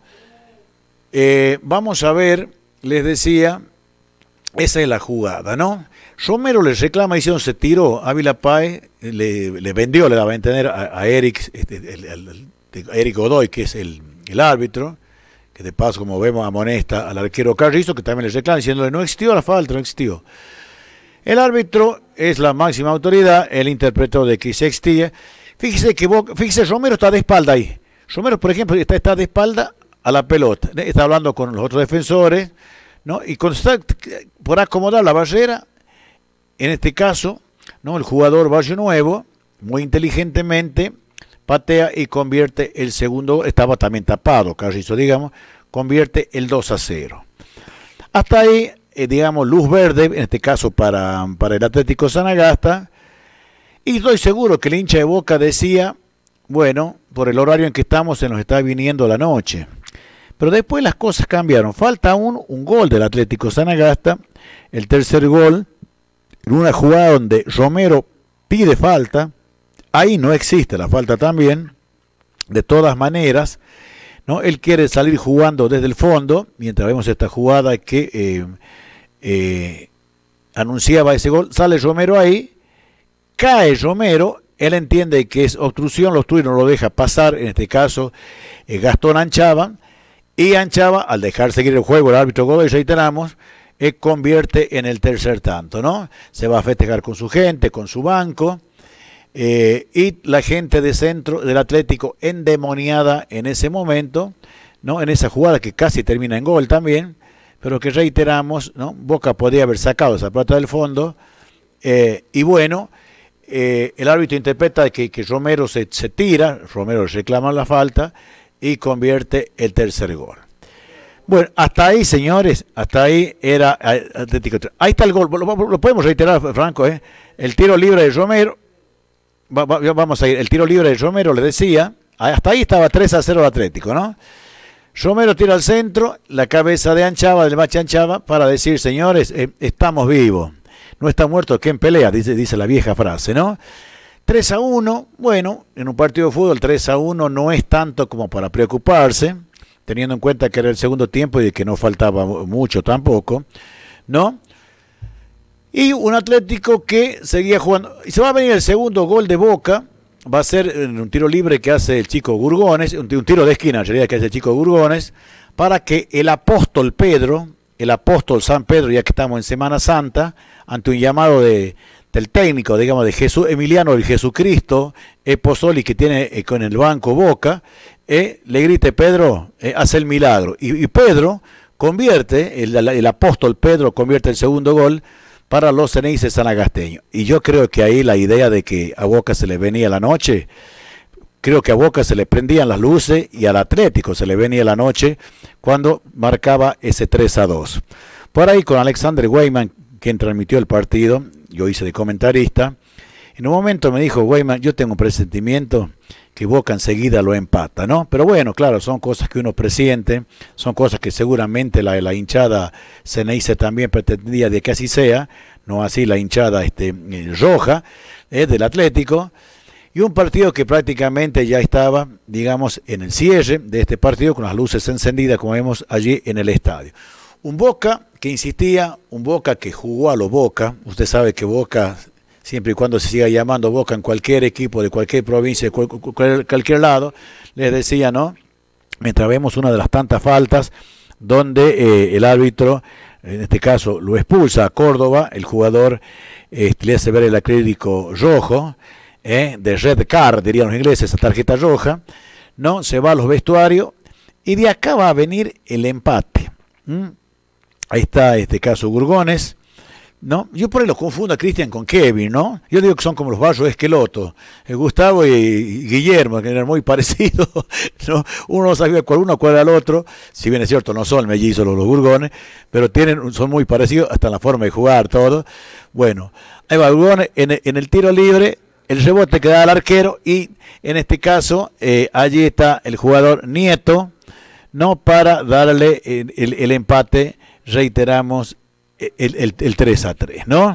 Eh, vamos a ver, les decía, esa es la jugada, ¿no? Romero les reclama, diciendo se tiró, Ávila Páez le, le vendió, le daba a entender a, a Eric, este, el, el, el, a Eric Godoy, que es el, el árbitro, que de paso, como vemos, amonesta al arquero Carrizo, que también les reclama, diciéndole no existió la falta, no existió. El árbitro es la máxima autoridad, él interpretó de que se existía. Fíjese que Boca, fíjese, Romero está de espalda ahí. Romero, por ejemplo, está, está de espalda a la pelota. Está hablando con los otros defensores, ¿no? Y cuando está por acomodar la barrera, en este caso, ¿no? El jugador Valle Nuevo, muy inteligentemente, patea y convierte el segundo, estaba también tapado, Carrizo, digamos, convierte el dos a cero. Hasta ahí, eh, digamos, luz verde, en este caso para, para el Atlético Sanagasta. Y estoy seguro que el hincha de Boca decía, bueno, por el horario en que estamos se nos está viniendo la noche. Pero después las cosas cambiaron. Falta aún un gol del Atlético Sanagasta, el tercer gol, en una jugada donde Romero pide falta, ahí no existe la falta también. De todas maneras, ¿no? Él quiere salir jugando desde el fondo, mientras vemos esta jugada que eh, eh, anunciaba ese gol, sale Romero ahí, cae Romero, él entiende que es obstrucción, los tuyos no lo deja pasar, en este caso eh, Gastón Anchava, y Anchava, al dejar seguir el juego, el árbitro Godoy, reiteramos, eh, convierte en el tercer tanto, ¿no? Se va a festejar con su gente, con su banco, Eh, y la gente de centro del Atlético endemoniada en ese momento, ¿no? En esa jugada que casi termina en gol también, pero que reiteramos, ¿no? Boca podía haber sacado esa pelota del fondo, eh, y bueno, eh, el árbitro interpreta que, que Romero se, se tira, Romero reclama la falta y convierte el tercer gol. Bueno, hasta ahí, señores, hasta ahí era Atlético. Ahí está el gol, lo, lo podemos reiterar, Franco, ¿eh? El tiro libre de Romero. Va, va, vamos a ir, el tiro libre de Romero, le decía, hasta ahí estaba tres a cero el Atlético, ¿no? Romero tira al centro, la cabeza de Anchava, del Machi Anchava, para decir, señores, eh, estamos vivos, no está muerto quien pelea, dice, dice la vieja frase, ¿no? tres a uno, bueno, en un partido de fútbol tres a uno no es tanto como para preocuparse, teniendo en cuenta que era el segundo tiempo y de que no faltaba mucho tampoco, ¿no? Y un Atlético que seguía jugando. Y se va a venir el segundo gol de Boca. Va a ser en un tiro libre que hace el chico Gurgones. Un, un tiro de esquina en realidad que hace el chico Gurgones. Para que el apóstol Pedro, el apóstol San Pedro, ya que estamos en Semana Santa, ante un llamado de, del técnico, digamos, de Jesús Emiliano del Jesucristo, Eposoli, que tiene eh, con el banco Boca, eh, le grite, Pedro, eh, hace el milagro. Y, y Pedro convierte, el, el apóstol Pedro convierte el segundo gol para los ceneices sanagasteños. Y yo creo que ahí la idea de que a Boca se le venía la noche, creo que a Boca se le prendían las luces y al Atlético se le venía la noche cuando marcaba ese tres a dos. Por ahí con Alexander Weyman, quien transmitió el partido, yo hice de comentarista, en un momento me dijo, Weyman, yo tengo un presentimiento que Boca enseguida lo empata, ¿no? Pero bueno, claro, son cosas que uno presiente, son cosas que seguramente la, la hinchada ceneice también pretendía de que así sea, no así la hinchada este, roja eh, del Atlético, y un partido que prácticamente ya estaba, digamos, en el cierre de este partido con las luces encendidas, como vemos allí en el estadio. Un Boca que insistía, un Boca que jugó a lo Boca, usted sabe que Boca, siempre y cuando se siga llamando Boca en cualquier equipo de cualquier provincia, de cual, cual, cualquier lado, les decía, ¿no? Mientras vemos una de las tantas faltas donde eh, el árbitro, en este caso, lo expulsa a Córdoba, el jugador eh, le hace ver el acrílico rojo, eh, de red card, dirían los ingleses, esa tarjeta roja, ¿no? Se va a los vestuarios y de acá va a venir el empate. ¿Mm? Ahí está este caso Gurgones, ¿no? Yo por ahí los confundo a Cristian con Kevin, ¿no? Yo digo que son como los Barros Esqueloto, eh, Gustavo y, y Guillermo, que eran muy parecidos, ¿no? Uno no sabía cuál uno, cuál era el otro, si bien es cierto, no son mellizos los, los Gurgones, pero tienen, son muy parecidos hasta en la forma de jugar, todo. Bueno, ahí va Gurgones, en, en el tiro libre, el rebote que da al arquero, y en este caso, eh, allí está el jugador Nieto, ¿no? Para darle el, el, el empate, reiteramos, El, el, el tres a tres, ¿no?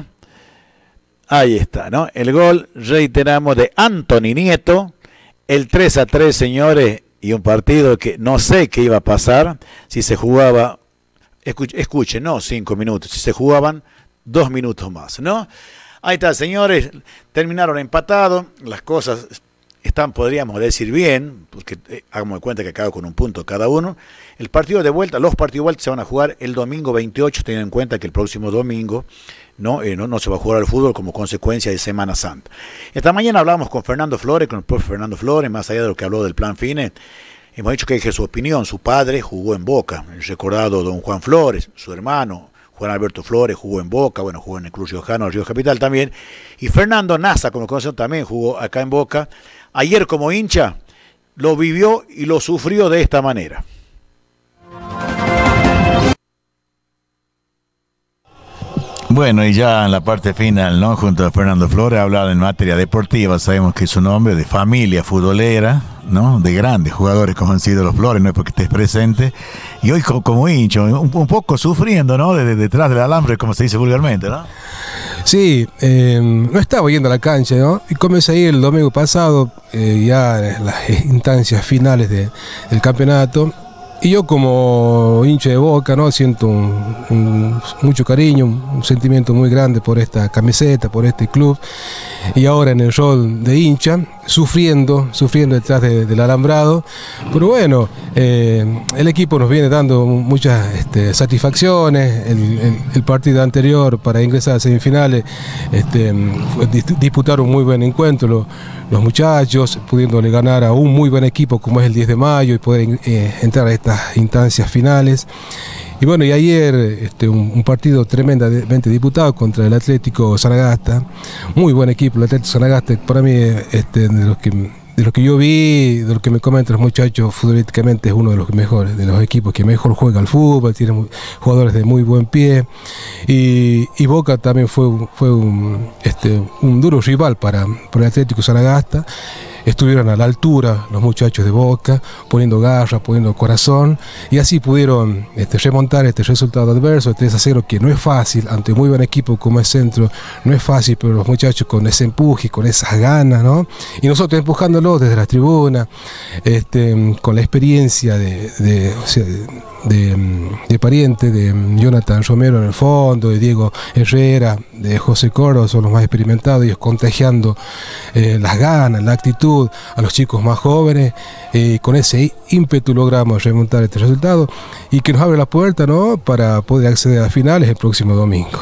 Ahí está, ¿no? El gol, reiteramos, de Anthony Nieto, el tres a tres, señores, y un partido que no sé qué iba a pasar si se jugaba, escuchen, escuche, no cinco minutos, si se jugaban dos minutos más, ¿no? Ahí está, señores, terminaron empatados, las cosas están, podríamos decir, bien, porque eh, hagamos de cuenta que acaba con un punto cada uno. El partido de vuelta, los partidos de vuelta se van a jugar el domingo veintiocho, teniendo en cuenta que el próximo domingo no, eh, no, no se va a jugar al fútbol como consecuencia de Semana Santa. Esta mañana hablamos con Fernando Flores, con el profe Fernando Flores, más allá de lo que habló del plan Fine, hemos dicho que dije su opinión, su padre jugó en Boca, el recordado don Juan Flores, su hermano Juan Alberto Flores jugó en Boca, bueno, jugó en el Club Riojano, Río Capital también, y Fernando Nasa, como lo conocen también, jugó acá en Boca. Ayer como hincha lo vivió y lo sufrió de esta manera. Bueno, y ya en la parte final, ¿no? Junto a Fernando Flores, hablado en materia deportiva, sabemos que es un hombre de familia futbolera, ¿no? De grandes jugadores como han sido los Flores, no es porque estés presente, y hoy co como hincha, un, un poco sufriendo, ¿no? De, de, detrás del alambre, como se dice vulgarmente, ¿no? Sí, eh, no estaba yendo a la cancha, ¿no? Y comencé ahí el domingo pasado, eh, ya en las instancias finales de, del campeonato. Y yo como hincha de Boca, ¿no? Siento un, un, mucho cariño, un, un sentimiento muy grande por esta camiseta, por este club. Y ahora en el rol de hincha, sufriendo, sufriendo detrás de, del alambrado. Pero bueno, eh, el equipo nos viene dando muchas este, satisfacciones. El, el, el partido anterior para ingresar a semifinales, este, disputaron un muy buen encuentro los, los muchachos, pudiéndole ganar a un muy buen equipo como es el diez de mayo y poder eh, entrar a estas instancias finales. Y bueno, y ayer este, un, un partido tremendamente disputado contra el Atlético Sanagasta, muy buen equipo el Atlético Sanagasta, para mí este, de los que de lo que yo vi, de lo que me comentan los muchachos, futbolísticamente es uno de los mejores, de los equipos que mejor juega al fútbol, tiene jugadores de muy buen pie, y, y Boca también fue, fue un, este, un duro rival para, para el Atlético Sanagasta. Estuvieron a la altura los muchachos de Boca, poniendo garra, poniendo corazón, y así pudieron este, remontar este resultado adverso, tres a cero, que no es fácil, ante un muy buen equipo como es Centro, no es fácil, pero los muchachos con ese empuje, con esas ganas, ¿no? Y nosotros empujándolos desde las tribunas, este, con la experiencia de, de, o sea, de, de, de pariente, de Jonathan Romero en el fondo, de Diego Herrera, de José Córdoba, son los más experimentados, ellos contagiando eh, las ganas, la actitud a los chicos más jóvenes, eh, con ese ímpetu logramos remontar este resultado y que nos abre la puerta, ¿no?, para poder acceder a finales el próximo domingo.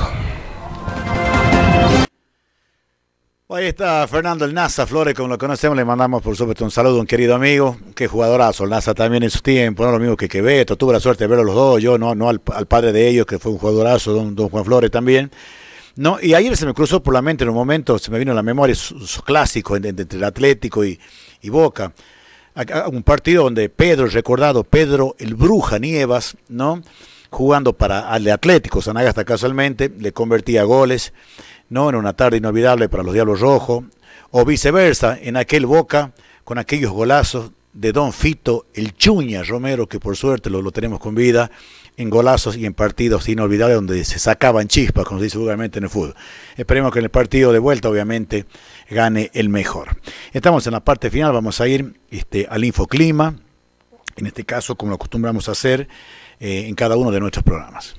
Ahí está Fernando el Nasa Flores, como lo conocemos, le mandamos por supuesto un saludo a un querido amigo, qué jugadorazo, el Nasa también en su tiempo, no lo mismo que Quevedo, tuve la suerte de verlos los dos, yo no, no al, al padre de ellos, que fue un jugadorazo, don, don Juan Flores también. No, y ayer se me cruzó por la mente en un momento, se me vino a la memoria esos clásicos entre el Atlético y, y Boca. Un partido donde Pedro, recordado, Pedro el Bruja Nievas, ¿no?, jugando para el Atlético Sanagasta casualmente, le convertía goles, ¿no?, en una tarde inolvidable para los Diablos Rojos, o viceversa, en aquel Boca, con aquellos golazos de Don Fito, el Chuña Romero, que por suerte lo, lo tenemos con vida, en golazos y en partidos inolvidables donde se sacaban chispas, como se dice vulgarmente en el fútbol. Esperemos que en el partido de vuelta, obviamente, gane el mejor. Estamos en la parte final, vamos a ir este, al Infoclima, en este caso, como lo acostumbramos a hacer eh, en cada uno de nuestros programas.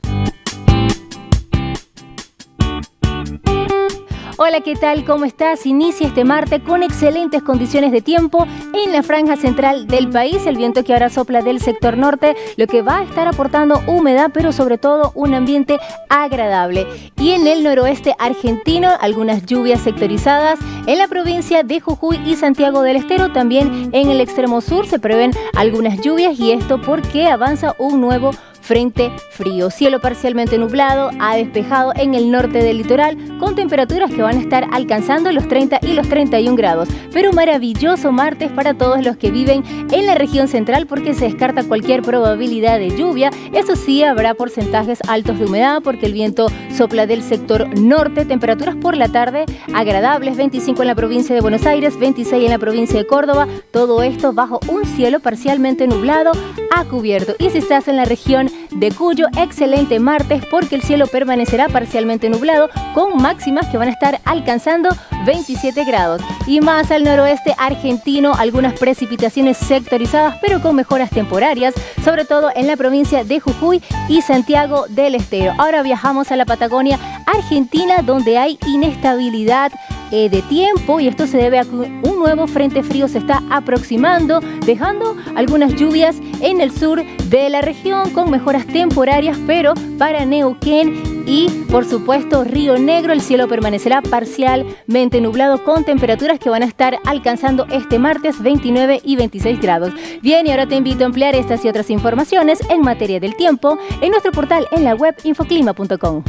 Hola, ¿qué tal? ¿Cómo estás? Inicia este martes con excelentes condiciones de tiempo en la franja central del país. El viento que ahora sopla del sector norte, lo que va a estar aportando humedad, pero sobre todo un ambiente agradable. Y en el noroeste argentino, algunas lluvias sectorizadas en la provincia de Jujuy y Santiago del Estero. También en el extremo sur se prevén algunas lluvias, y esto porque avanza un nuevo frente frío. Cielo parcialmente nublado a despejado en el norte del litoral, con temperaturas que van a estar alcanzando los treinta y los treinta y un grados. Pero maravilloso martes para todos los que viven en la región central, porque se descarta cualquier probabilidad de lluvia. Eso sí, habrá porcentajes altos de humedad porque el viento sopla del sector norte. Temperaturas por la tarde agradables, veinticinco en la provincia de Buenos Aires, veintiséis en la provincia de Córdoba. Todo esto bajo un cielo parcialmente nublado a cubierto. Y si estás en la región de Cuyo, excelente martes porque el cielo permanecerá parcialmente nublado, con máximas que van a estar alcanzando veintisiete grados. Y más al noroeste argentino, algunas precipitaciones sectorizadas pero con mejoras temporarias, sobre todo en la provincia de Jujuy y Santiago del Estero. Ahora viajamos a la Patagonia Argentina, donde hay inestabilidad eh, de tiempo, y esto se debe a que un nuevo frente frío se está aproximando, dejando algunas lluvias en el sur de la región con mejoras temporarias, pero para Neuquén y por supuesto Río Negro el cielo permanecerá parcialmente nublado, con temperaturas que van a estar alcanzando este martes veintinueve y veintiséis grados. Bien, y ahora te invito a ampliar estas y otras informaciones en materia del tiempo en nuestro portal en la web infoclima punto com.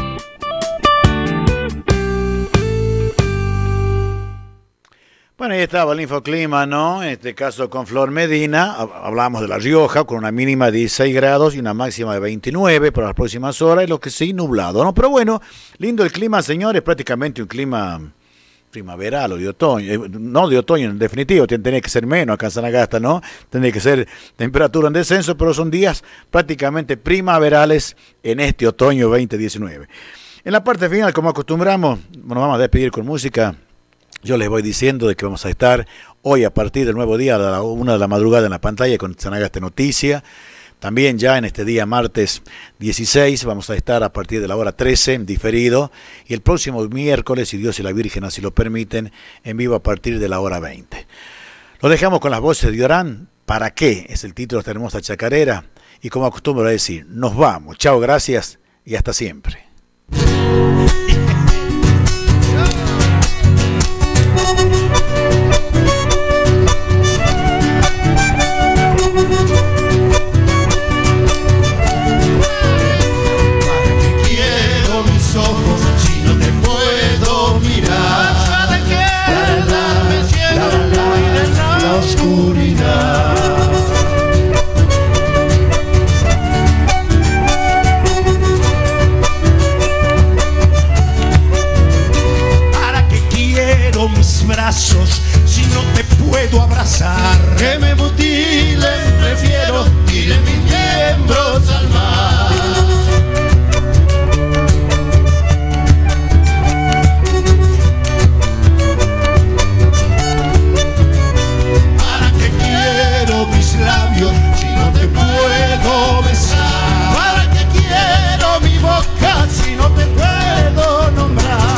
Bueno, ahí estaba el Infoclima, ¿no? En este caso con Flor Medina, hablamos de La Rioja, con una mínima de dieciséis grados y una máxima de veintinueve para las próximas horas, y lo que sí, nublado, ¿no? Pero bueno, lindo el clima, señores, prácticamente un clima primaveral o de otoño, eh, no de otoño en definitivo, tiene que ser menos acá en Sanagasta, ¿no? Tiene que ser temperatura en descenso, pero son días prácticamente primaverales en este otoño veinte diecinueve. En la parte final, como acostumbramos, nos vamos a despedir con música. Yo les voy diciendo de que vamos a estar hoy a partir del nuevo día a la una de la madrugada en la pantalla con Sanagasta Noticia. También ya en este día martes dieciséis vamos a estar a partir de la hora trece en diferido y el próximo miércoles, si Dios y la Virgen así lo permiten, en vivo a partir de la hora veinte. Lo dejamos con las voces de Orán. ¿Para qué? Es el título de esta hermosa chacarera y como acostumbro a decir, nos vamos. Chao, gracias y hasta siempre. Si no te puedo abrazar, que me mutilen, prefiero tiren mis miembros al mar. ¿Para qué quiero mis labios si no te puedo besar? ¿Para qué quiero mi boca si no te puedo nombrar?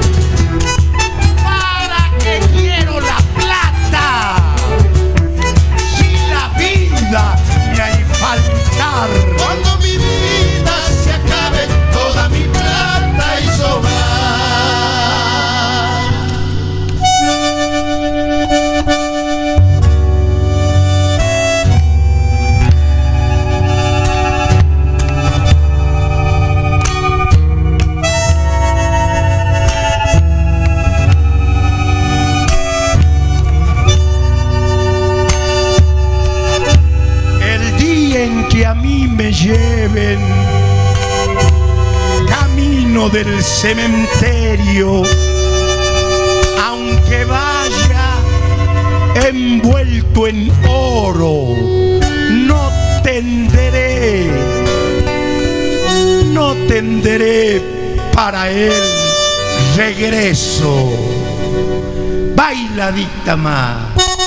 Me hay faltar cuando mi vida se acabe toda mi plata y sobrar. Que a mí me lleven camino del cementerio, aunque vaya envuelto en oro, no tenderé, no tenderé para él regreso. Bailadita más.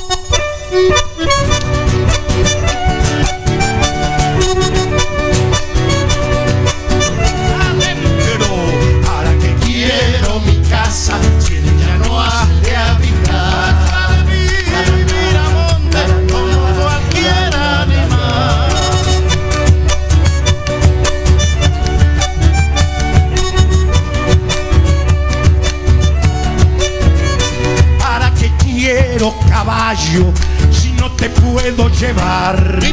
Si ella no has de habitar, para vivir a monte como cualquier animal. ¿Para qué quiero caballo si no te puedo llevar?